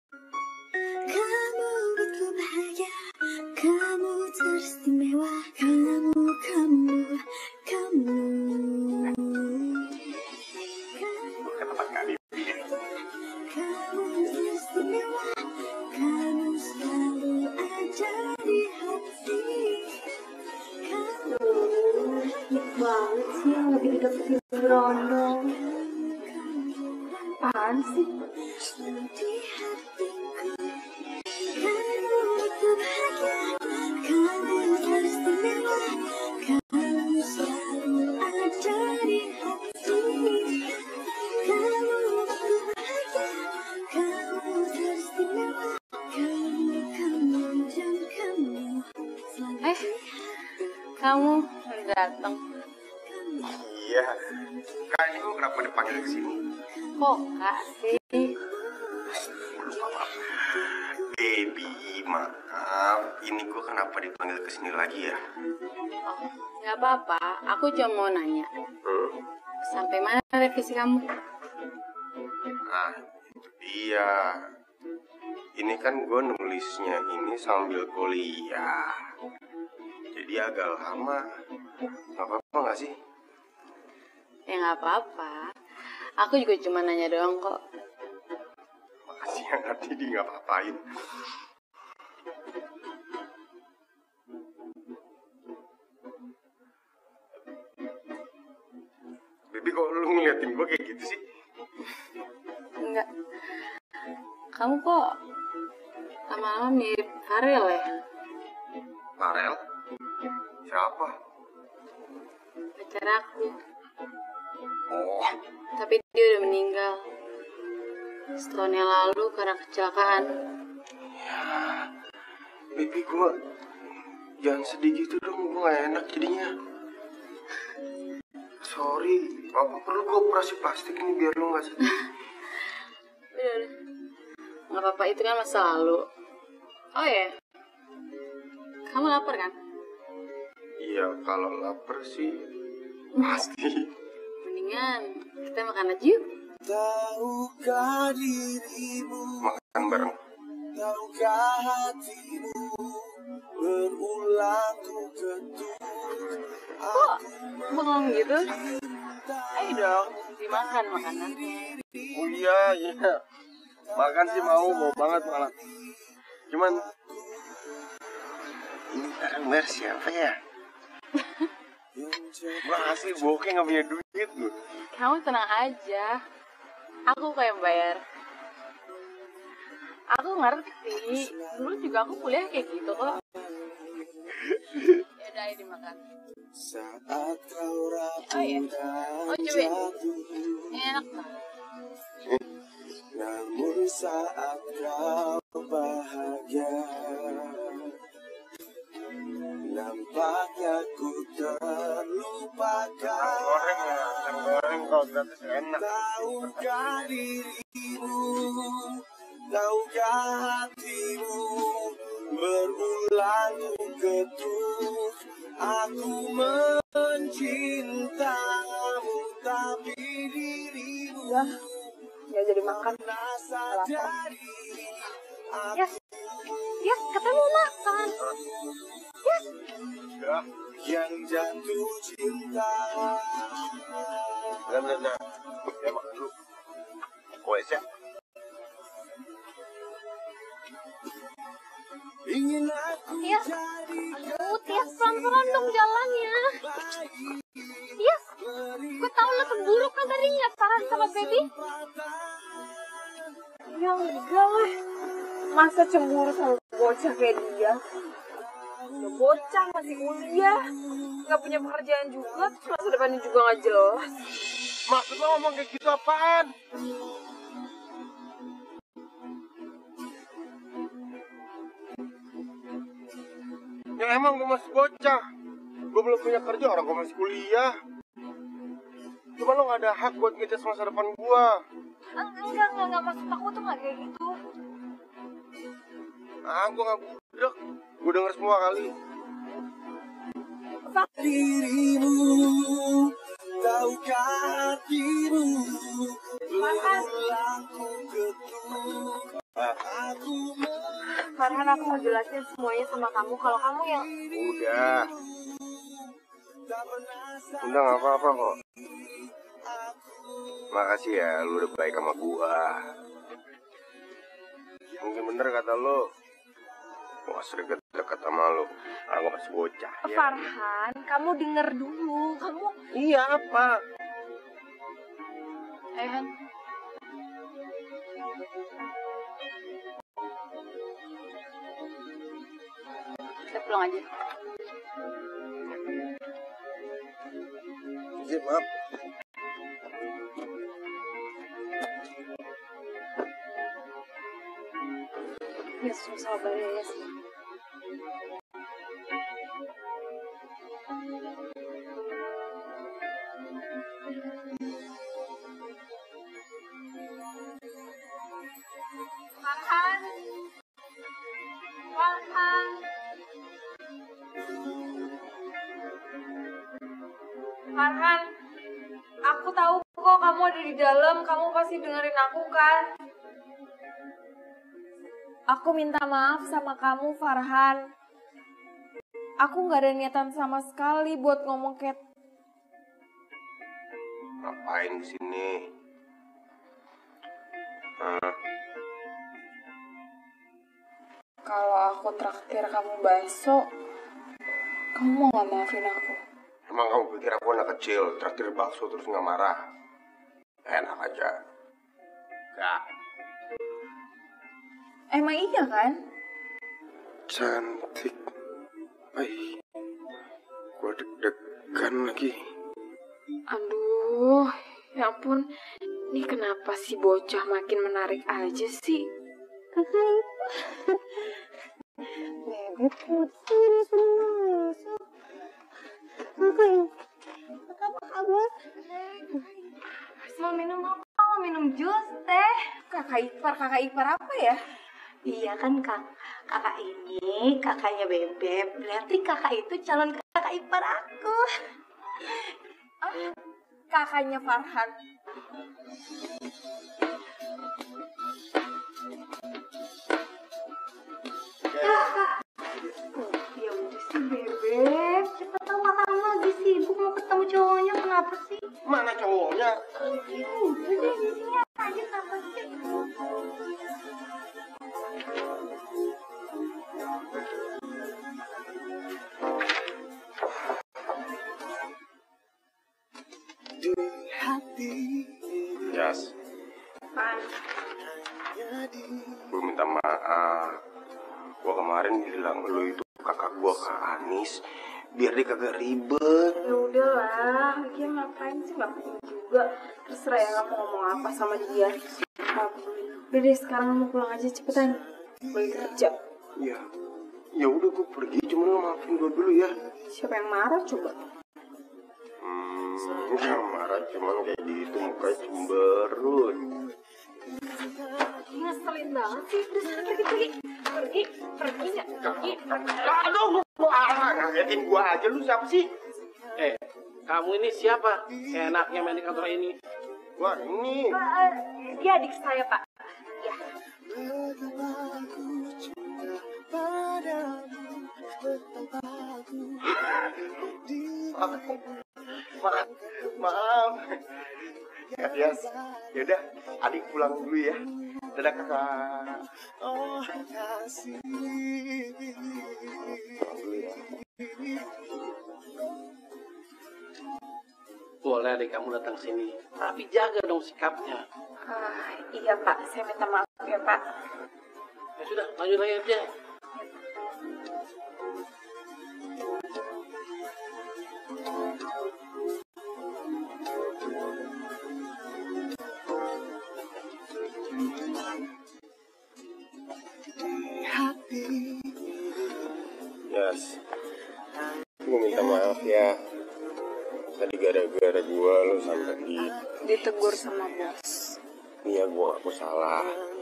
Kamu begitu bahagia, kamu teristimewa, kamu, kamu, kamu. Tempat kali. Kamu teristimewa, kamu selalu ada di hati. Kamu banget sih yang lebih deketin berondong. Apaan sih? Di hatiku, kamu begitu bahagia, kamu teristimewa, kamu selalu ada di hati. Kamu begitu bahagia, kamu teristimewa, kamu, kamu dan kamu selalu Eh, kamu udah datang. Iya. Kak, ini gue kenapa dipanggil ke sini? Kok kak sih? Baby, maaf. Ini gue kenapa dipanggil ke sini lagi ya? Gak apa-apa, aku cuma mau nanya. Hmm? Sampai mana revisi kamu? Ah, itu dia. Ini kan gue nulisnya ini sambil kuliah. Jadi agak lama. Gak apa-apa gak sih? Ya gak apa-apa. Aku juga cuma nanya doang kok. Makasih yang ngerti di gak apa-apain. Baby, kok lu ngeliatin gue kayak gitu sih? enggak. Kamu kok lama-lama mirip Farel ya? Farel? Siapa? Pacar aku. Oh, Tapi dia udah meninggal. Setahun yang lalu karena kecelakaan. baby gue jangan sedih gitu dong, gue gak enak jadinya. Sorry, apa perlu gue operasi plastik ini biar lu gak sedih? Udah, udah. Gak apa-apa, itu kan masa lalu. Oh ya, kamu lapar kan? Iya, kalau lapar sih pasti. Mendingan kita makan aja yuk. Tahukah dirimu, Makan bareng. tahukah hatimu, berulang ku ketuk. Kok bengong gitu? Ayo dong, dimakan makanan. Oh iya, iya. Makan sih mau, mau banget malah. Cuman ini sekarang bayar siapa ya? Gua asli bokeh gak punya duit lu. Kamu tenang aja. Aku kayak bayar. Aku ngerti. Dulu juga aku kuliah kayak gitu kok. Yaudah, ayo dimakan. Saat kau Oh iya. Oh coba. Ini enak banget. namun saat kau bahagia, nampaknya ku terlupakan. Goreng ya, yang goreng kau gratis enak. Tahukah dirimu, tahukah hatimu, berulang ku ketuk. Aku mencintamu, tapi dirimu Ya, nggak jadi makan. Yes, yes, ketemu mak, tangan. Yes. yang jatuh cinta. Bener bener. Ya makan dulu. Kue sih. Ingin aku Tias, aduh Tias pelan-pelan dong jalannya. Tias, gue tau lo cemburu kan tadi nggak pacaran sama baby. Ya enggak lah, masa cemburu sama bocah kayak dia. Udah bocah masih kuliah, nggak punya pekerjaan juga, terus masa depannya juga nggak jelas. Maksud lo ngomong kayak gitu apaan? Ya emang gue masih bocah. Gue belum punya kerja, orang gue masih kuliah. Cuma lo gak ada hak buat ngejas masa depan gue. Enggak, enggak, enggak, maksud aku tuh nggak kayak gitu. Ah, gue gak budek. Gue denger semua kali. dirimu, tahukah hatimu, berulang ku ketuk. Aku Farhan, aku mau jelasin semuanya sama kamu kalau kamu yang Udah. Udah gak apa-apa kok. Makasih ya, lu udah baik sama gua. Mungkin bener kata lu, gua sering deket sama lu. Orang gua masih bocah ya. Farhan, kamu denger dulu. Kamu Iya apa? Eh Han, kita pulang aja. Iya maaf. Ya, sabar ya, Yes. Farhan, Farhan, Farhan, aku tahu kok kamu ada di dalam. Kamu pasti dengerin aku kan? Aku minta maaf sama kamu, Farhan. Aku gak ada niatan sama sekali buat ngomong kayak... Ngapain kesini? Hah? Kalau aku traktir kamu bakso, kamu mau gak maafin aku? Emang kamu pikir aku anak kecil, traktir bakso terus nggak marah? Enak aja. Gak. Emang iya kan? Cantik. Ay, gua deg-degan lagi. Aduh, ya ampun. Ini kenapa si bocah makin menarik aja sih? Bebek putih masuk. Apa kabar? Mau minum apa? Mau minum jus teh? Kakak ipar, kakak ipar apa ya? Iya kan kak, kakak ini kakaknya Bebek. Berarti kakak itu calon kakak ipar aku. Ah, kakaknya Farhan. Ya udah sih Bebek, siapa tahu kakak lagi sibuk mau ketemu cowoknya, kenapa sih? Mana cowoknya? Ya udah deh, di sini aja kenapa sih? Yas, Pan. gue minta maaf. Gue kemarin bilang lu itu kakak gue Kak Anis, biar dia kagak ribet. Ya udahlah, dia ngapain sih, nggak penting juga. Terserah ya kamu ngomong apa sama dia. Nggak peduli. Udah deh, sekarang kamu pulang aja cepetan. Balik kerja. Ya, ya udah gue pergi, cuma lu maafin gue dulu ya. Siapa yang marah coba? Hmm, gak marah, cuma kayak gitu mukanya cemberut. Ngeselin banget sih. Udah sana pergi, pergi. Pergi, pergi nggak? Pergi, pergi. Aduh, lu ah, ngagetin gue aja, lu siapa sih? Eh, kamu ini siapa? Seenaknya main di kantor ini. Wah, ini. Uh, dia adik saya, Pak. Ya. Maaf, maaf. Ya, Yas. Yaudah, adik pulang dulu ya. Dadah kakak. Oh, kasih. Pulang dulu ya. Boleh adik kamu datang sini, tapi jaga dong sikapnya. Ah, iya, Pak. Saya minta maaf ya, Pak. Ya sudah, lanjut lagi aja. Yes, gue minta maaf ya. Tadi gara-gara gue lo sampai di Ditegur sama bos. Iya, gue aku salah.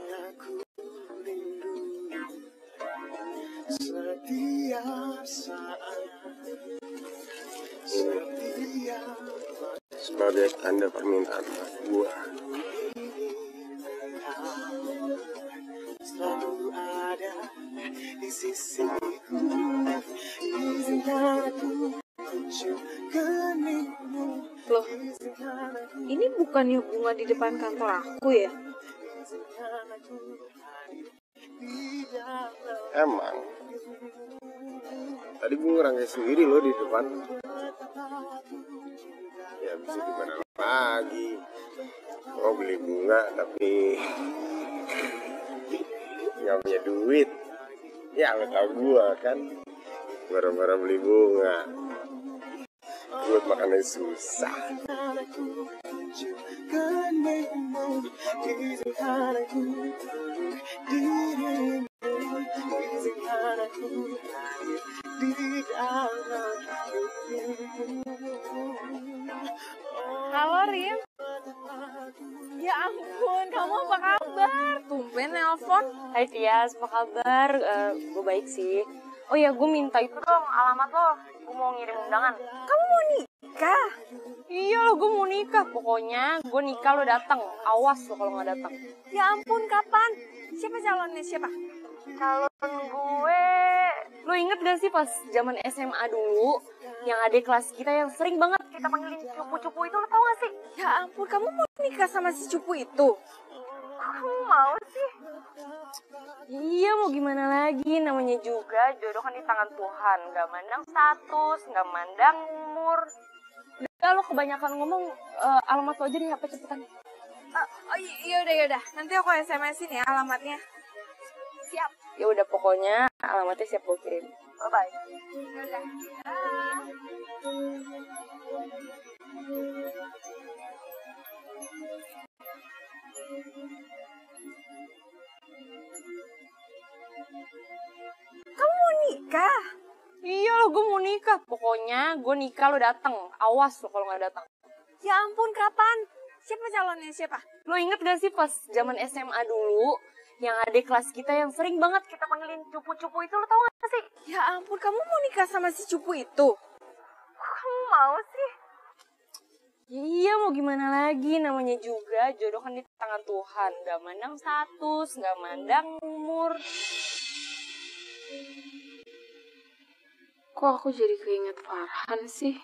Sebagai tanda permintaan maaf gue. Selalu ada di sisiku. Loh, ini bukannya bunga di depan kantor aku ya? Emang tadi gue ngerangkai sendiri loh di depan. Ya bisa gimana lagi. Mau beli bunga tapi nggak punya duit. Ya lo tau gue kan, bara-bara beli bunga buat makannya susah. Halo, Rim. Ya ampun, kamu apa kabar? Tumben nelpon. Hai Tias, apa kabar? Uh, gue baik sih. Oh ya, gue minta itu dong alamat lo. Gue mau ngirim undangan. Kamu mau nikah? Iya lo, gue mau nikah. Pokoknya gue nikah lo datang. Awas lo kalau nggak datang. Ya ampun, kapan? Siapa calonnya? Siapa? Calon gue, lo inget gak sih pas zaman S M A dulu, yang adik kelas kita yang sering banget kita panggilin cupu-cupu itu, lo tau gak sih? Ya ampun, kamu mau nikah sama si cupu itu? Kamu mau sih? Iya, mau gimana lagi, namanya juga jodoh kan di tangan Tuhan. Gak mandang status, gak mandang umur. Udah lo kebanyakan ngomong, uh, alamat lo aja di H P cepetan. Uh, oh iya udah, yaudah. Nanti aku S M S-in ya alamatnya. Siap. Ya udah pokoknya alamatnya siap gue kirim. Bye bye. Udah. Kamu mau nikah? Iya lo, gue mau nikah. Pokoknya gue nikah lo dateng. Awas lo kalau nggak datang. Ya ampun, kapan? Siapa calonnya, siapa? Lo inget gak sih pas zaman S M A dulu, yang adik kelas kita yang sering banget kita panggilin cupu-cupu itu, lo tau gak sih? Ya ampun, kamu mau nikah sama si cupu itu? Kok kamu mau sih? Ya iya, mau gimana lagi, namanya juga jodoh kan di tangan Tuhan. Gak mandang status, gak mandang umur. Kok aku jadi keinget Farhan sih?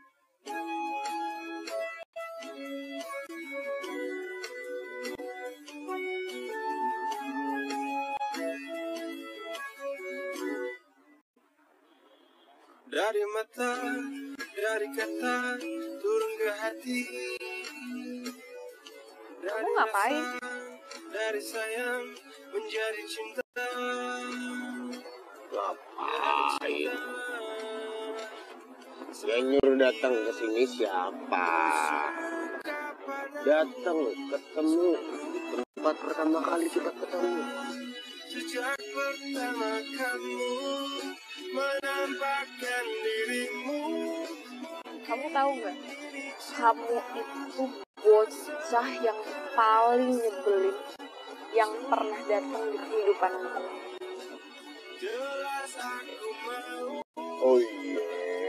Dari mata, dari kata, turun ke hati. Kamu ngapain? Dari sayang menjadi cinta. Ngapain? Yang nyuruh datang ke sini siapa? Datang, ketemu di tempat pertama kali kita ketemu. Sejak pertama kamu menampakkan dirimu. Kamu tahu nggak? Kamu itu bocah yang paling nyebelin yang pernah datang di kehidupan aku. Jelas aku mau. Oh iya.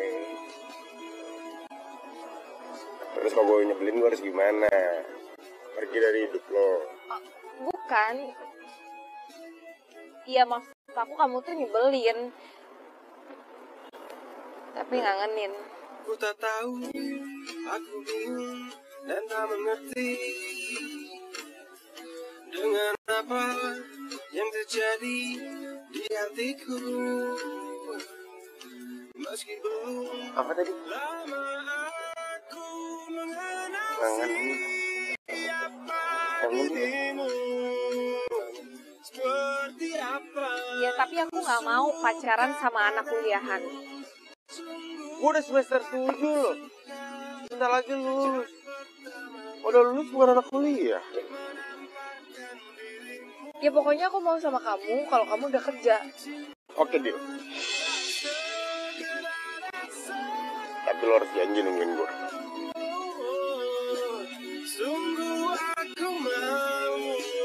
Terus kalau gue nyebelin gue harus gimana? Pergi dari hidup lo. Bukan. Iya, maksud aku kamu tuh nyebelin. Tapi ngangenin. Ku tak tahu, aku bingung dan tak mengerti dengan apa yang terjadi di hatiku. Meski belum Apa tadi? lama aku mengenal Kangen. siapa Kangen. dirimu. Seperti apa? Ya, tapi aku nggak mau pacaran sama anak kuliahan. Gue udah semester tujuh loh. Bentar lagi lulus. Udah lulus bukan anak kuliah. Ya pokoknya aku mau sama kamu kalau kamu udah kerja. Oke, deal. Tapi lo harus janji nungguin gue. Sungguh aku mau.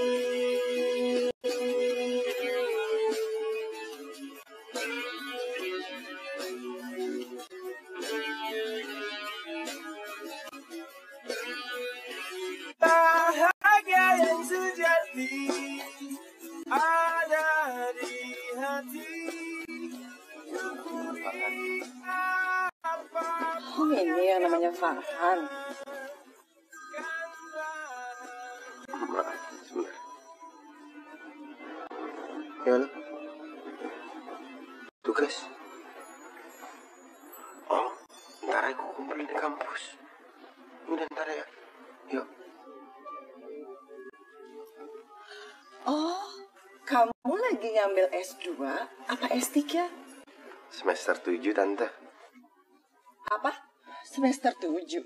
Bahagia yang sejati ada di hati. Oh, ini yang namanya Farhan. Maaf, sebentar. Gimana? Tugas? Oh, ntar aku kumpulin di kampus. Udah ntar ya. Yuk. Oh, kamu lagi ngambil S dua apa S tiga? Semester tujuh, Tante. Apa? Semester tujuh.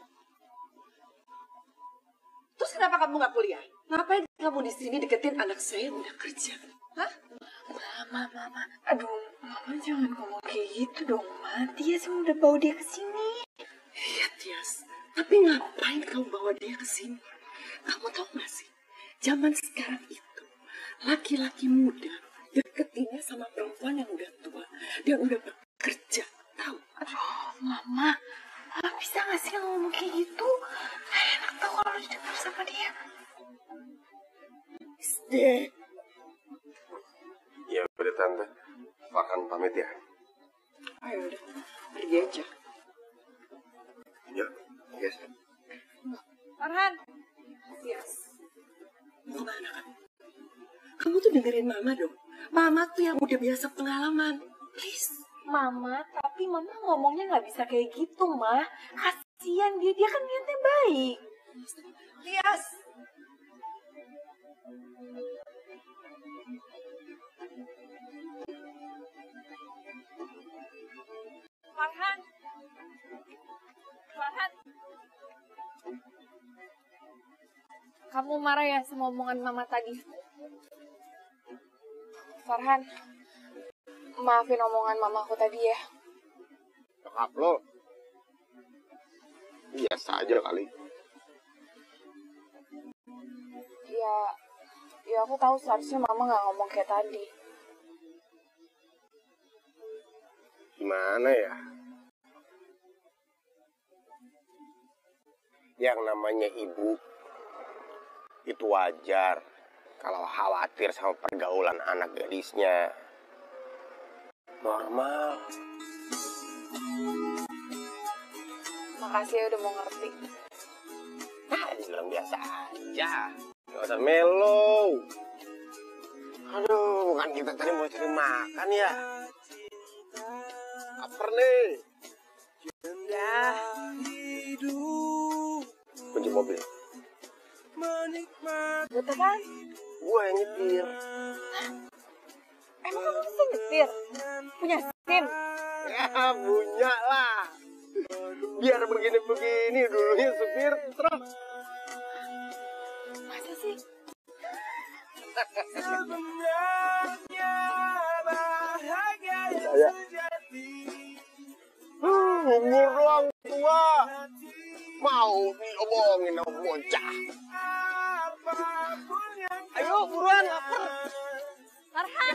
Terus kenapa kamu nggak kuliah? Ngapain kamu di sini deketin anak saya yang udah kerja? Hah? Mama, mama. Aduh, mama jangan ngomong kayak gitu dong, Ma. Tias yang udah bawa dia ke sini. Iya, Tias. Tapi ngapain kamu bawa dia ke sini? Kamu tahu nggak sih? Zaman sekarang itu, laki-laki muda deketinnya sama perempuan yang udah tua dan udah bekerja. Tahu? Aduh, Mama. Mama bisa gak sih ngomong kayak gitu? Enak tau kalau didengar sama dia. Deh. Ya udah, Tante. Farhan pamit ya. Ayo udah, pergi aja. Ya, yes. Farhan. Yes. Gimana kamu? Kamu tuh dengerin Mama dong. Mama tuh yang udah biasa pengalaman. Please. Mama, tapi Mama ngomongnya gak bisa kayak gitu, Ma. Kasian dia, dia kan niatnya baik. Tias. kamu marah ya sama omongan mama tadi? Farhan, maafin omongan mamaku tadi ya. Nyokap lo biasa aja kali. Ya, ya aku tahu seharusnya mama nggak ngomong kayak tadi. Gimana ya? Yang namanya ibu itu wajar kalau khawatir sama pergaulan anak gadisnya. Normal. Makasih ya udah mau ngerti. Ah, dibilang biasa aja. Gak usah melo. Aduh, kan kita tadi mau cari makan ya. Laper nih. Ya. Kunci mobil. Buat apaan? Gue yang nyetir. Emang kamu bisa nyetir? Punya SIM? Ya, punya lah. Biar begini-begini dulunya supir truk. Masa sih? Saya Hmm, umur doang tua. Mau diomongin sama bocah. Ayo buruan, lapar. Farhan.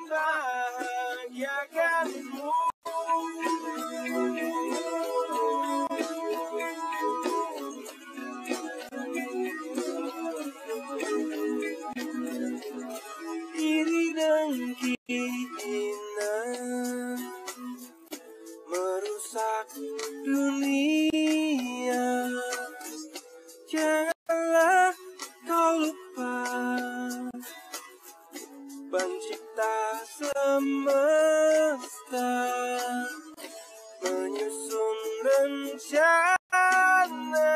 Iri dengki hina merusak dunia. Janganlah kau lupa pencipta semesta menyusun rencana.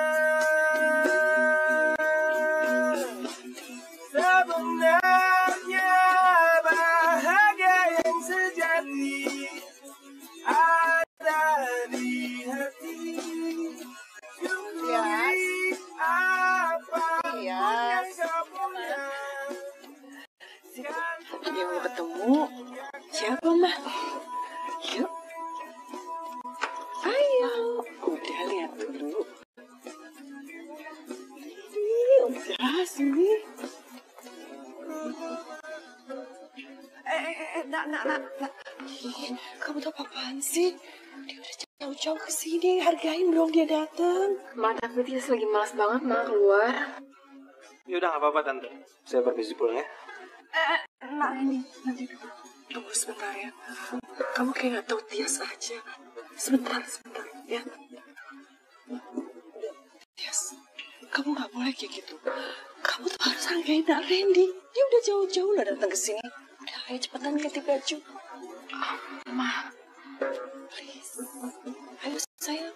Sebenarnya bahagia yang sejati ada di hati. Syukuri apapun yang kau punya. Dia mau ketemu siapa, Mah? Yuk. Ayo. Udah lihat dulu. Ih, udah sini. Eh, eh, eh, nak, nak, nak, nak. Ih, kamu tuh apaan sih? Dia udah jauh-jauh ke sini, hargain dong dia datang. Ma, tapi Tias lagi malas banget Ma keluar. Ya udah nggak apa-apa tante. Saya permisi pulang ya. Eh, nak ini, nanti tunggu sebentar ya. Kamu kayak nggak tahu Tias aja. Sebentar, sebentar ya. Tias, kamu nggak boleh kayak gitu. Kamu tuh harus hargain Nak Randy. Dia udah jauh-jauh lah datang ke sini. Udah, ayo cepetan ganti baju. Oh, Ma, please. Ayo sayang.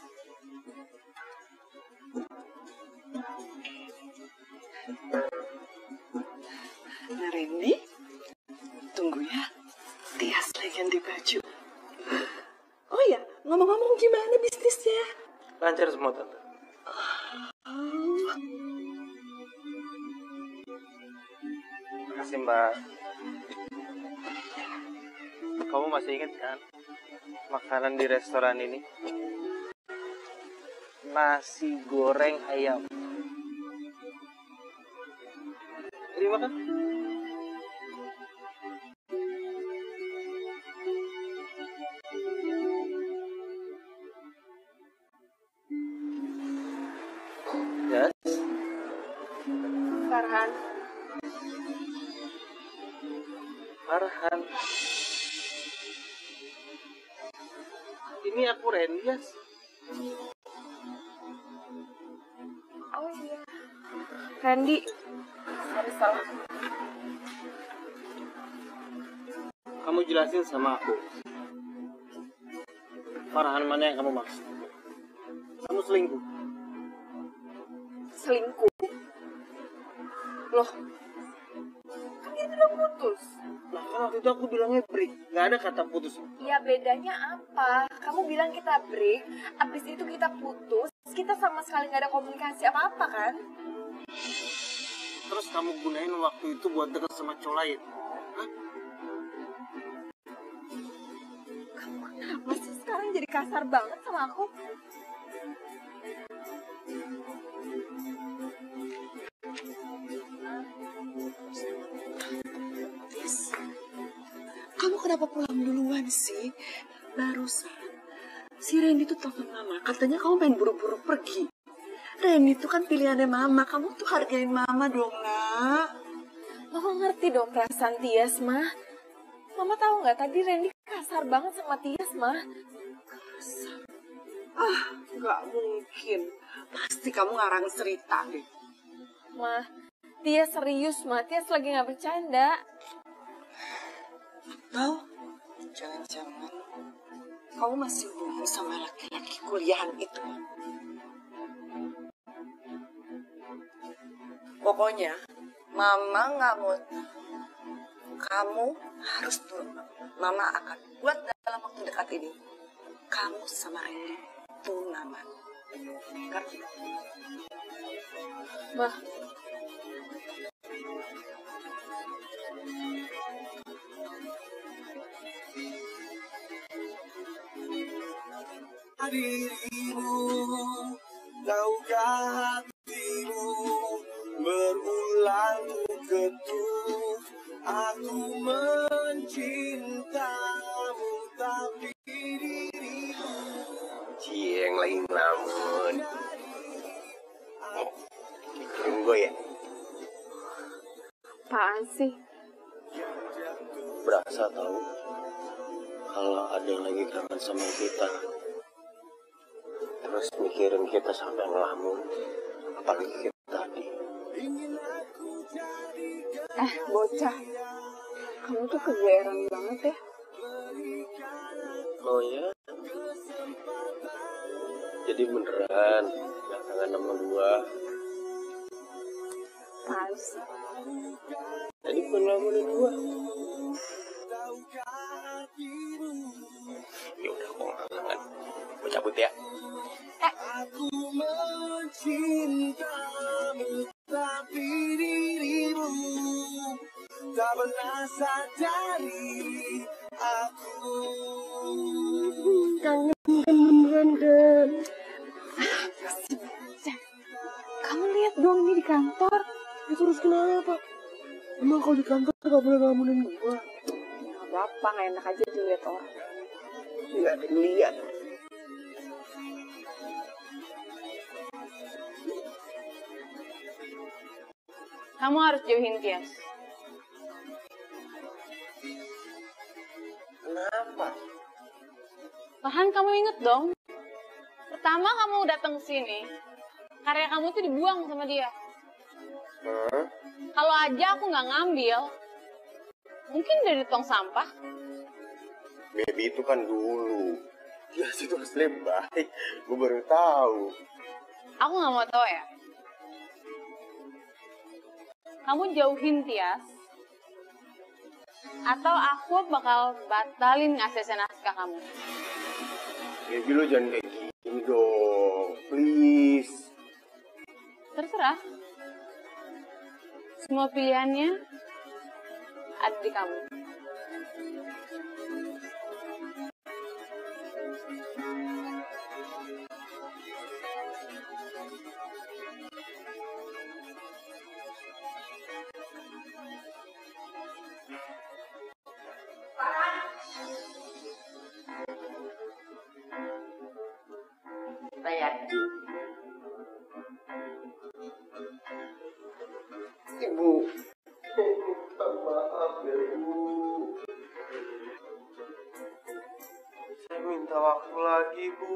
Nah, Randy, tunggu ya. Tias lagi ganti baju. Oh ya, ngomong-ngomong gimana bisnisnya? Lancar semua tante. Oh. Makasih mbak. Kamu masih ingat kan makanan di restoran ini? Nasi goreng ayam. Jadi makan? Yes. Farhan. Farhan. Ini aku Rendias. Oh iya. Randy. Ada salah. Kamu jelasin sama aku. Farhan mana yang kamu maksud? Kamu selingkuh? Selingkuh? Loh, kan kita udah putus. Nah kan waktu itu aku bilangnya break, nggak ada kata putus. Ya bedanya apa? Kamu bilang kita break, abis itu kita putus, kita sama sekali nggak ada komunikasi apa-apa kan? Terus kamu gunain waktu itu buat dekat sama cowok lain. Hah? Kamu kenapa sih sekarang jadi kasar banget sama aku? Kamu kenapa pulang duluan sih? Barusan si Randy tuh telepon mama, katanya kamu pengen buru-buru pergi. Randy tuh kan pilihannya mama, kamu tuh hargain mama dong, nak. Mama ngerti dong perasaan Tias, mah. Mama tahu nggak tadi Randy kasar banget sama Tias, mah. Kasar? Ah, nggak mungkin. Pasti kamu ngarang cerita deh. Mah, Tias serius, mah. Tias lagi nggak bercanda. Atau jangan-jangan kamu masih hubungan sama laki-laki kuliahan itu. Pokoknya mama nggak mau kamu harus turun. Mama akan buat dalam waktu dekat ini kamu sama Randy tunangan. Ngerti? Mah, dirimu, tahukah hatimu berulang ketuk. Aku mencintamu tapi dirimu. Cieng lagi ngelamun. Kirim gue ya. apaan sih? Berasa tahu kalau ada yang lagi kangen sama kita. Terus mikirin kita sampai ngelamun, apalagi kita tadi. Eh, bocah, kamu tuh kegeeran banget ya. Oh ya? Jadi beneran gak kangen sama gua? Apaan sih? Tadi bukan ngelamunin gua. Ya udah, kok gak kangen. Gua cabut ya. Aku mencintamu tapi dirimu tak pernah sadari. Aku kangen beneran deh. Kamu lihat dong ini di kantor. Ya terus kenapa? Emang kalau di kantor gak boleh ngelamunin gua? Gak apa-apa, gak enak aja dilihat orang. Gak ada yang lihat. Kamu harus jauhin Tias. Kenapa? Bahkan kamu inget dong, pertama kamu datang ke sini, karya kamu tuh dibuang sama dia. Huh? Kalau aja aku nggak ngambil, mungkin dari tong sampah. Baby itu kan dulu. Dia situ asli baik. Gue baru tahu. Aku nggak mau tahu ya. Kamu jauhin Tias, atau aku bakal batalin ngasih naskah kamu. Baby lo jangan kayak gini dong, please. Terserah. Semua pilihannya ada di kamu. Bayar. Ibu, minta maaf ya Bu. Saya minta waktu lagi Bu.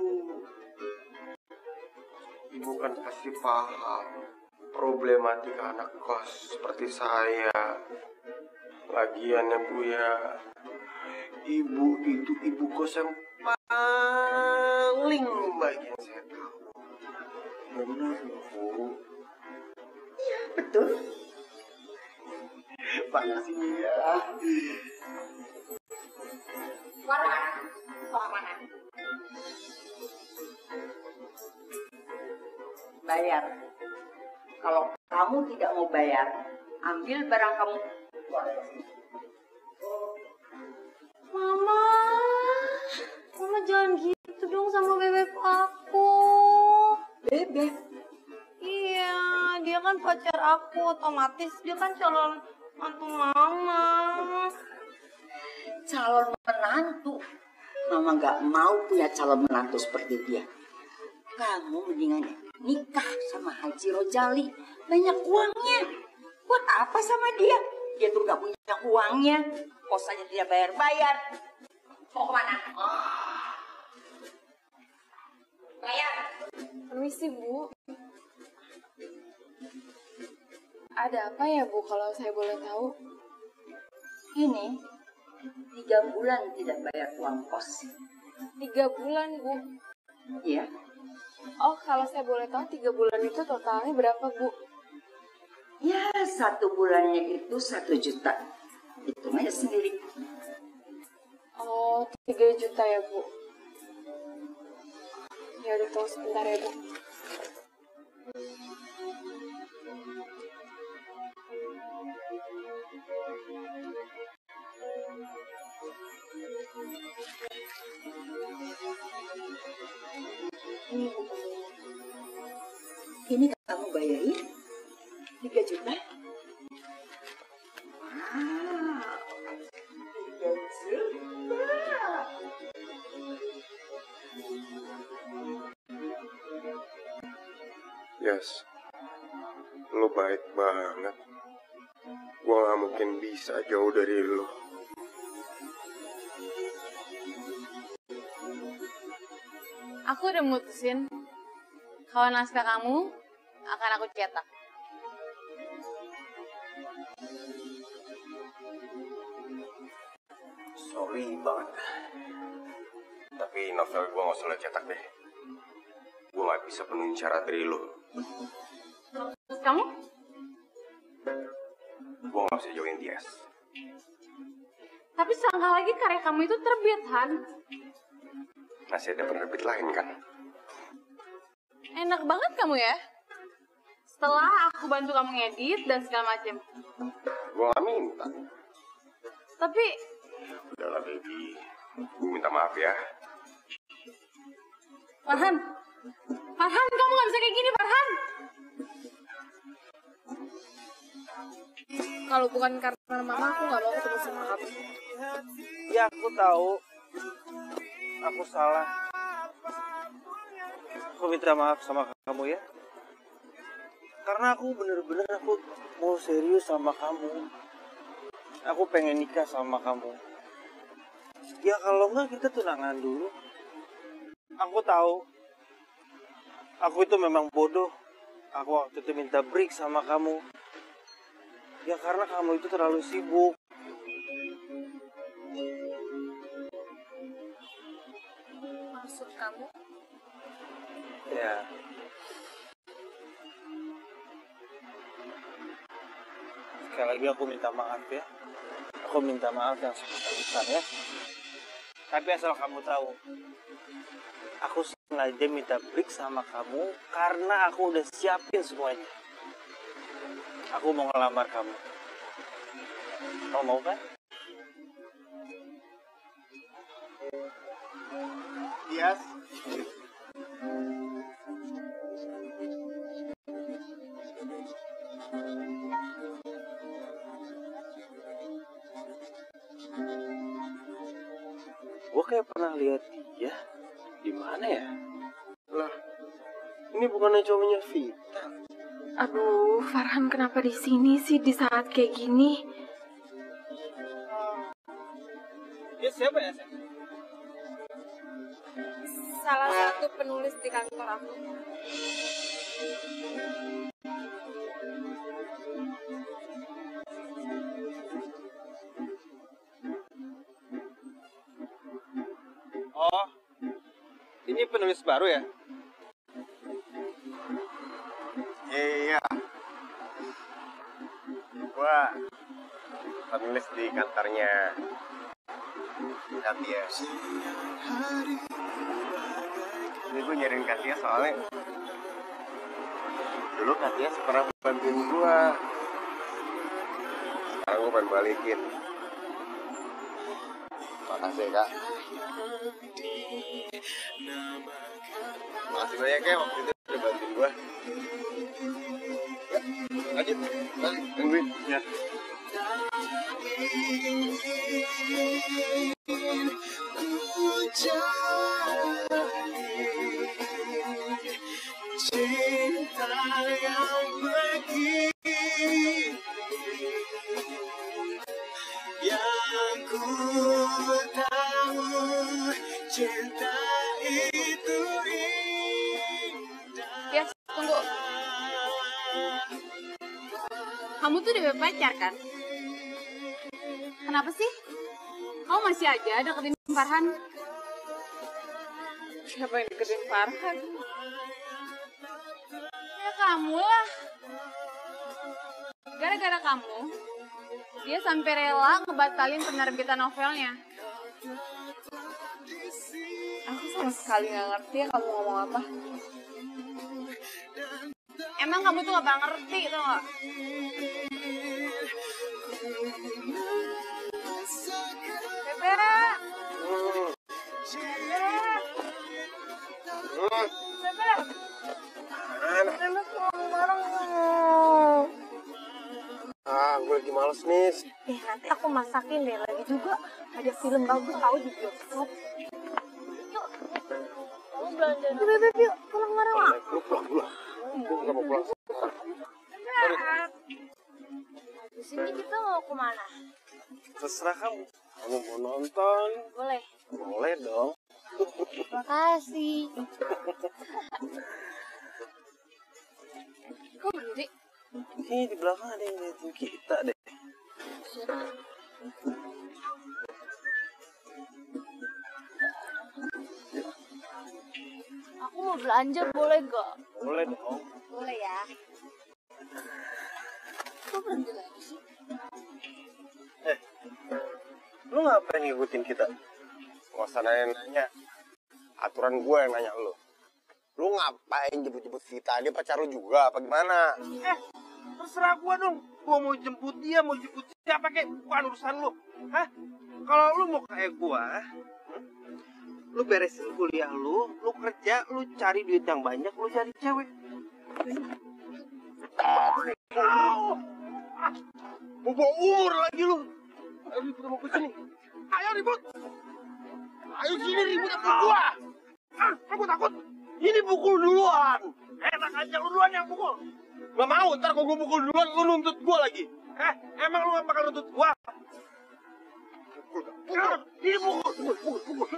Ibu kan pasti paham problematika anak kos seperti saya. Lagian ya Bu ya, ibu itu ibu kos yang paling baik yang saya tahu. Benar Bu. Iya, betul. Makasih ya. Mana? Soal mana? Bayar. Kalau kamu tidak mau bayar, ambil barang kamu. Mama, Mama jangan gitu dong sama bebek aku. Bebek? Iya, dia kan pacar aku, otomatis dia kan calon mantu Mama. Calon menantu? Mama nggak mau punya calon menantu seperti dia. Kamu mendingan nikah sama Haji Rojali, banyak uangnya. Buat apa sama dia? Dia tuh nggak punya uangnya, kos aja dia bayar-bayar. Mau kemana? Oh. Bayar. Permisi, Bu. Ada apa ya, Bu, kalau saya boleh tahu? Ini tiga bulan tidak bayar uang kos. Tiga bulan, Bu? Iya. Oh, kalau saya boleh tahu tiga bulan itu totalnya berapa, Bu? Ya, satu bulannya itu satu juta. Itu aja sendiri. Oh, tiga juta ya, Bu? Ya udah, tunggu sebentar ya, Bu. Ini, Bu. Ini kamu bayarin tiga juta. Wow, tiga juta. Yes, lo baik banget. Gua gak mungkin bisa jauh dari lo. Aku udah mutusin kalau naskah kamu akan aku cetak. Sorry banget. Tapi novel gue gak usah lo cetak deh. Gue gak bisa penuhin syarat dari lo. Terus kamu? Gue gak bisa jauhin Tias. Tapi sangka lagi karya kamu itu terbit, Han. Masih ada penerbit lain kan? Enak banget kamu ya. Setelah aku bantu kamu ngedit dan segala macem. Gue gak minta. Tapi... Udahlah baby, gue minta maaf ya. Farhan, Farhan kamu gak bisa kayak gini, Farhan. Kalau bukan karena mama, aku gak mau ketemu sama kamu. Ya aku tahu, aku salah. Aku minta maaf sama kamu ya. Karena aku bener-bener aku mau serius sama kamu. Aku pengen nikah sama kamu. Ya kalau enggak kita tunangan dulu. Aku tahu. Aku itu memang bodoh. Aku waktu itu minta break sama kamu. Ya karena kamu itu terlalu sibuk. Maksud kamu? Ya. Sekali lagi aku minta maaf ya. Aku minta maaf yang sebesar-besar ya. Tapi asal kamu tahu, aku sengaja minta break sama kamu karena aku udah siapin semuanya. Aku mau ngelamar kamu. Kamu mau kan? Yes. Gue kayak pernah lihat dia. Di mana ya? Lah, ini bukannya cowoknya Vita. Aduh, Farhan kenapa di sini sih di saat kayak gini? Dia siapa ya? Salah satu penulis di kantor aku. Oh, ini penulis baru ya? Iya. Gua penulis di kantornya Katia. Ini gue nyariin Katia soalnya Dulu katanya pernah bantuin gua. Sekarang gua pengen balikin. Makasih kak. Makasih banyak ya waktu itu udah bantuin gua. Ya, lanjut, balik, tungguin. Ya. Cinta yang pergi, yang ku tahu cinta itu indah. Ya, tunggu. Kamu tuh udah pacar kan? Kenapa sih? Kamu masih aja deketin Farhan? Siapa yang deketin Farhan? Ya kamu lah. Gara-gara kamu, dia sampai rela ngebatalin penerbitan novelnya. Aku sama sekali gak ngerti ya kamu ngomong apa. Emang kamu tuh gak pernah ngerti, tau gak? Bebera! Bebera! Bebera! Anak. Ah, gue lagi males nih. Eh, nanti aku masakin deh lagi juga. Ada film bagus tahu di bioskop. Yuk, kamu belanja. Yuk, bebek, yuk. Pulang bareng. Lu pulang dulu. Gue gak mau pulang sekarang. Di sini kita mau kemana? Terserah kamu. Kamu mau nonton? Boleh. Boleh dong. Makasih. Kok berhenti? Ini di belakang ada yang ngeliatin kita deh. Aku mau belanja, boleh gak? Boleh dong. Boleh ya. Kok berhenti lagi sih? Eh, lu ngapain ngikutin kita? Gak usah nanya-nanya. Aturan gue yang nanya lu. Lu ngapain jemput-jemput Vita? Dia pacar lu juga apa gimana? Eh, terserah gua dong. Gua mau jemput dia, mau jemput siapa kayak bukan urusan lu. Hah? Kalau lu mau kayak gua, lu beresin kuliah lu, lu kerja, lu cari duit yang banyak, lu cari cewek. Mau bawa umur lagi lu. Ayo ribut sama gua sini. Ayo ribut. Ayo sini ribut sama gua. Ah, aku takut. Ini pukul duluan. Enak aja lu duluan yang pukul. Gak mau, ntar kalau gue pukul duluan, lu nuntut gue lagi. Eh, emang lu gak bakal nuntut gua? Pukul, pukul. Ini pukul, pukul, pukul, pukul.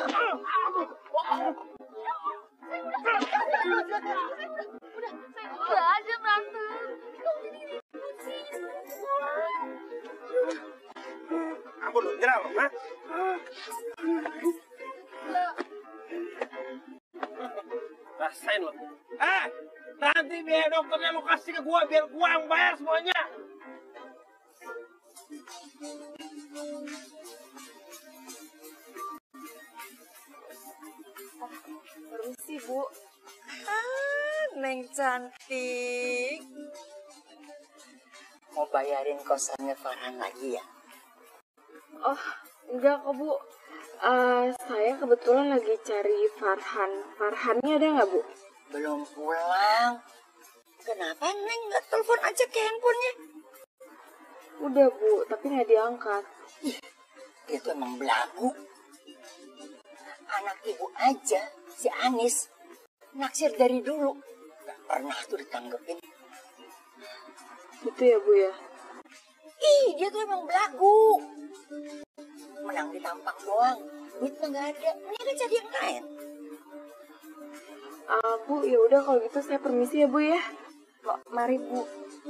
Udah aja berantem. Aku lu, nyerah lu, ha? Rasain lo. Eh, nanti biar dokternya lu kasih ke gua, biar gua yang bayar semuanya. Permisi, Bu. Ah, Neng cantik. Mau bayarin kosannya Farhan lagi ya? Oh, enggak kok, Bu. Uh, saya kebetulan lagi cari Farhan. Farhannya ada nggak, Bu? Belum pulang. Kenapa Neng nggak telepon aja ke handphonenya? Udah, Bu, tapi nggak diangkat. Ih, itu emang belagu. Anak ibu aja, si Anis, naksir dari dulu. Gak pernah tuh ditanggepin. Gitu ya, Bu ya? Ih, dia tuh emang belagu. Menang di tampang doang. Duitnya nggak ada. Mendingan jadi yang lain. Uh, Bu, ya udah kalau gitu saya permisi ya, Bu ya. Loh, mari, Bu.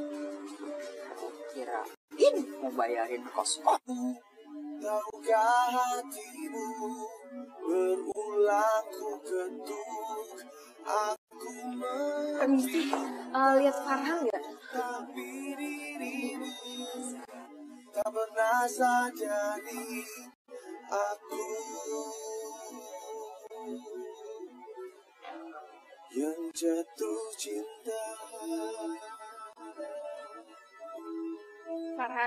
Kirain mau bayarin kos-kos. Tahukah hatimu berulang ku ketuk, aku Permisi, uh, lihat Farhan nggak? tapi dirimu tak pernah sadari aku. yang jatuh cinta. Farhan,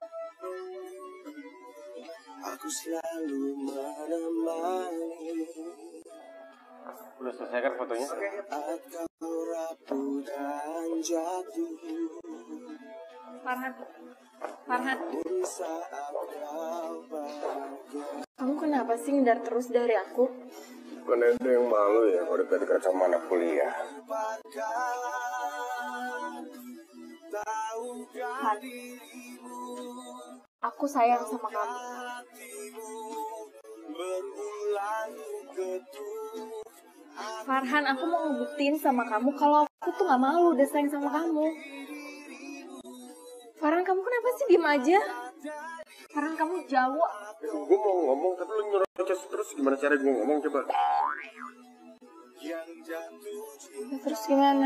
Aku selalu menemani. Udah selesai kan fotonya? Saat kau rapuh dan jatuh. Farhan, Farhan. Saat kau bahagia. Kamu kenapa sih ngindar terus dari aku? Bukan itu yang malu ya kalau dekat-dekat sama anak kuliah. Han, aku sayang sama kamu. Farhan, aku mau ngebuktiin sama kamu kalau aku tuh gak malu udah sayang sama kamu. Farhan, kamu kenapa sih diem aja? Farhan, kamu jauh. Gue mau ngomong tapi lu nyerocos terus, gimana cara gue ngomong coba? Ya, terus gimana?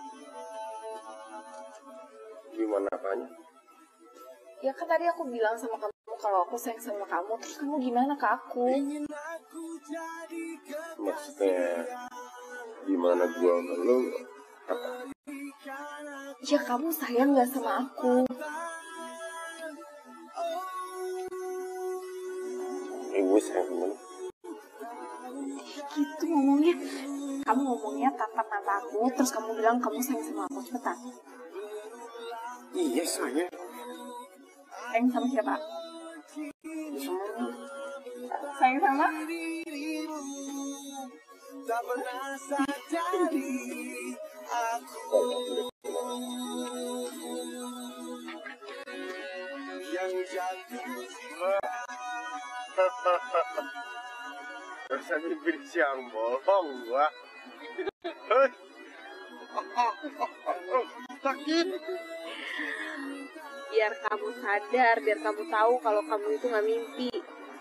Gimana apanya? Ya kan tadi aku bilang sama kamu kalau aku sayang sama kamu, terus kamu gimana ke aku? Maksudnya gimana gue sama lu? Apa? Ya kamu sayang gak sama aku? Eh, gue sayang sama lu. Gitu ngomongnya. Kamu ngomongnya tatap mata aku, terus kamu bilang kamu sayang sama aku. Cepetan. Iya sayang. Sayang sama siapa? Sama lu. Sayang sama? Tak pernah sadari aku yang jatuh. Rasanya mimpi siang bolong gua. Sakit. Biar kamu sadar, biar kamu tahu kalau kamu itu gak mimpi.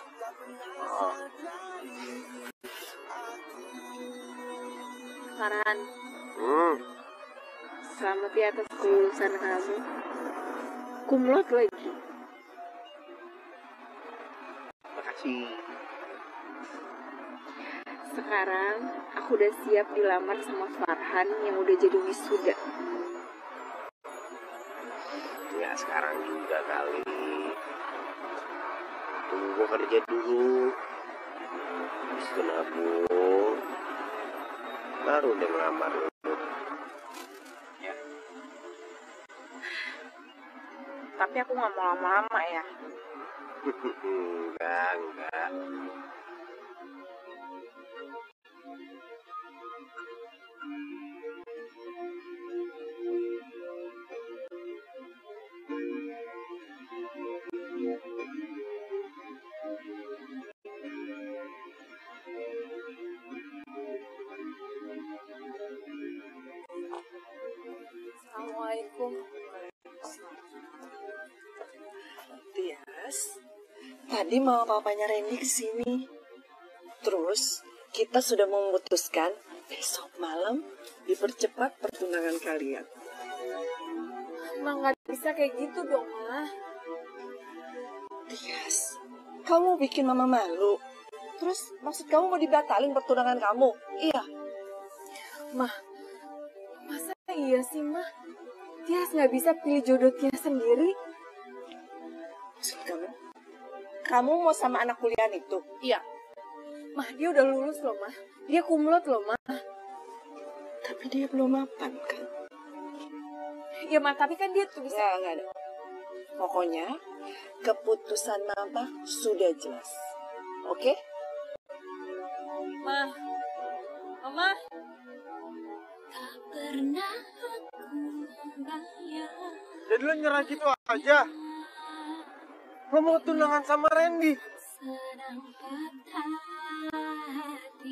Farhan, Hmm. selamat ya atas kelulusan kamu. Kumlot lagi. Makasih. Sekarang aku udah siap dilamar sama Farhan yang udah jadi wisuda. Ya sekarang juga kali. Tunggu gua kerja dulu. Habis itu nabung. Baru udah ngelamar lu. Ya. Tapi aku gak mau lama-lama ya. Enggak, enggak. Assalamualaikum. Tias, tadi mama papanya Randy kesini. Terus kita sudah memutuskan besok malam dipercepat pertunangan kalian. Emang gak bisa kayak gitu dong, Ma. Tias, kamu bikin mama malu. Terus maksud kamu mau dibatalin pertunangan kamu? Iya. Ma, masa iya sih, Ma? Tias gak bisa pilih jodoh Tias sendiri? Maksud kamu? Kamu mau sama anak kuliah itu? Iya. Mah, dia udah lulus loh, Mah. Dia kumlot loh, Mah. Tapi dia belum mapan, kan? Ya, Mah, tapi kan dia tuh bisa... Nggak, nggak ada. Pokoknya, keputusan mama sudah jelas. Oke? Mah. Mama. Tak pernah aku membayang. Jadi lo nyerah gitu aja? Lo mau tunangan sama Randy? Sedang patah hati.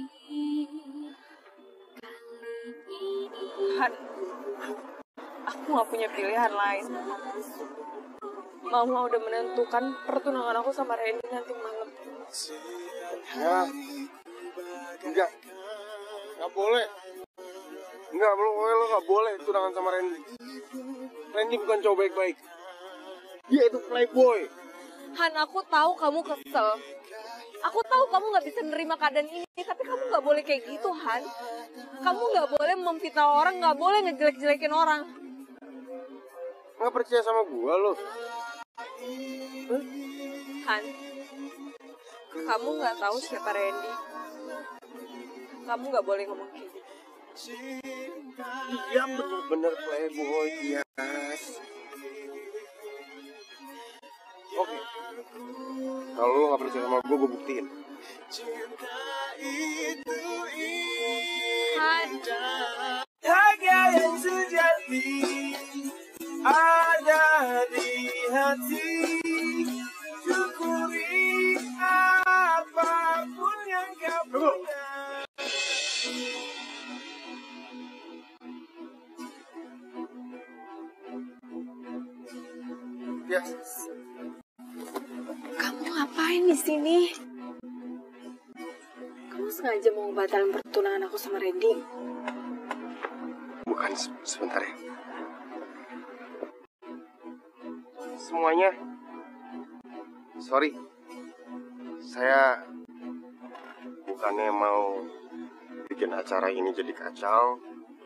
Kali ini Han, aku gak punya pilihan lain. Mama udah menentukan pertunangan aku sama Randy nanti malam. Ya. Enggak. Enggak boleh. Enggak, lo, lo gak boleh tunangan sama Randy. Randy bukan cowok baik-baik. Dia itu playboy. Han, aku tahu kamu kesel. Aku tahu kamu gak bisa nerima keadaan ini, tapi kamu gak boleh kayak gitu, Han. Kamu nggak boleh memfitnah orang, nggak boleh ngejelek-jelekin orang. Nggak percaya sama gua lo? Han, kamu nggak tahu siapa Randy. Kamu nggak boleh ngomong kayak gitu. Iya bener-bener playboy, Tias. Oke, kalau lo nggak percaya sama gue, gue buktiin. Han, Bahagia yang sejati ada di hati. Syukuri apapun yang kau punya. Tias, kamu ngapain di sini? Kamu sengaja mau batalin pertunangan aku sama Randy? bukan se- sebentar ya. Semuanya, sorry, saya bukannya mau bikin acara ini jadi kacau.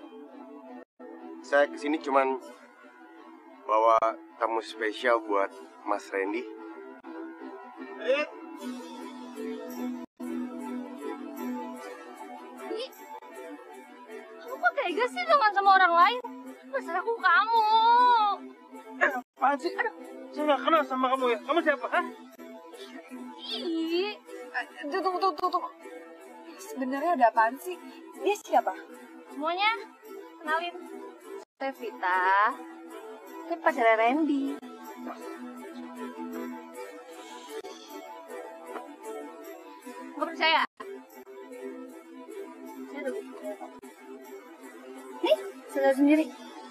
Saya kesini cuman bawa tamu spesial buat Mas Randy. Eh, Kamu kok tega sih dengan sama orang lain? Masalah aku kamu. Eh, apaan sih? Aduh, saya nggak kenal sama kamu ya. Kamu siapa? Hah? Ih, Tunggu, tunggu, tunggu, tunggu. Sebenarnya ada apaan sih? Dia siapa? semuanya kenalin. Saya Vita. Saya pacarnya Randy. Gak percaya? Saya udah percaya kok. Nih, saya lihat sendiri.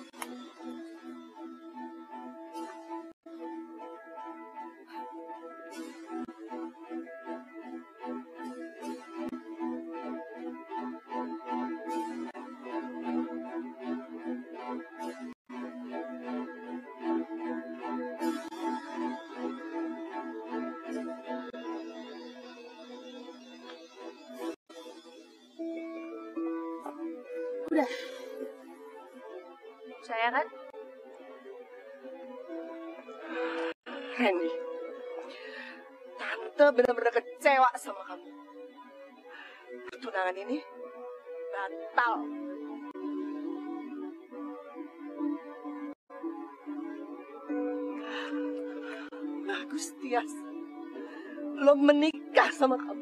Udah. Percaya kan? Randy, Tante benar-benar kecewa sama kamu. Pertunangan ini batal. Bagus, Tias. Lo menikah sama kamu.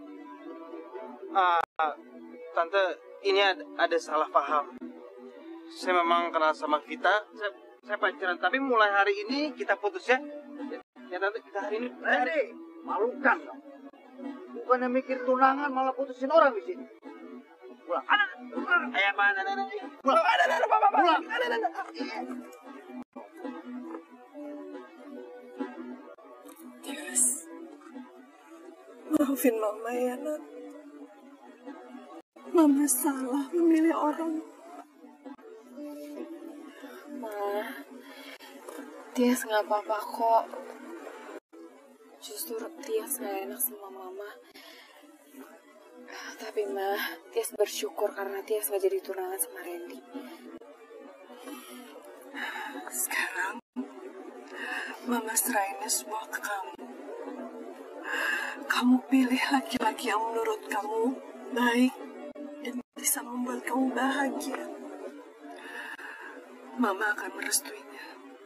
Ah, Tante, ini ada, ada salah paham. Saya memang kenal sama Vita. Saya, saya pacaran, tapi mulai hari ini kita putus ya. Ya, ya Tante, kita hari ini. Randy, malukan dong. Bukannya mikir tunangan malah putusin orang di sini. Pulang. Ada, pulang. Ayah mana, ada, ada, Pulang. Ada, ada, ada, Bapak. Pulang. Ada, ada, ada. Tias, maafin Mama ya, Nak. Mama salah memilih orang. Ma, Tias nggak apa-apa kok. Justru Tias nggak enak sama Mama. Tapi Ma, Tias bersyukur karena Tias nggak jadi tunangan sama Randy. Sekarang, Mama serahin semua ke kamu. Kamu pilih laki-laki yang menurut kamu baik dan bisa membuat kamu bahagia. Mama akan merestuinya.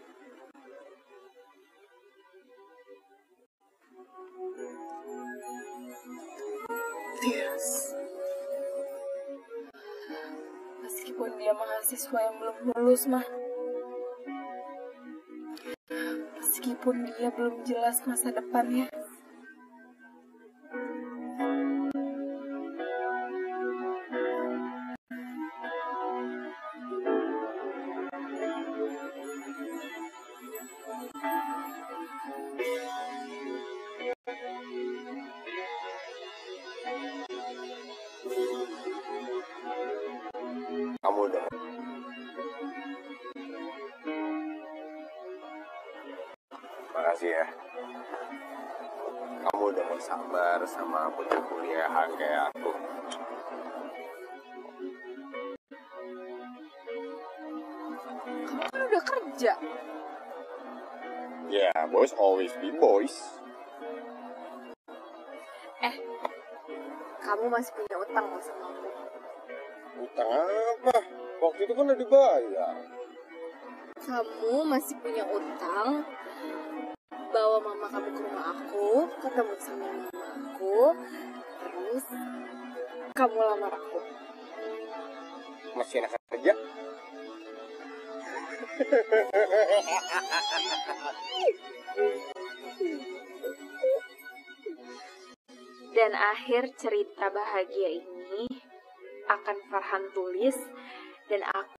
Tias, Meskipun dia mahasiswa yang belum lulus, Ma. Meskipun dia belum jelas masa depannya. Kamu udah. Makasih ya. Kamu udah mau sabar sama bocah kuliahan kayak aku. kamu kan udah kerja. Ya, yeah, boys always be boys. Eh, kamu masih punya utang loh sama aku. Utang apa? Waktu itu kan udah dibayar. Kamu masih punya utang bawa mama kamu ke rumah aku, ketemu sama mama aku, terus kamu lamar aku. Masih enak kerja. Dan akhir cerita bahagia ini akan Farhan tulis dan aku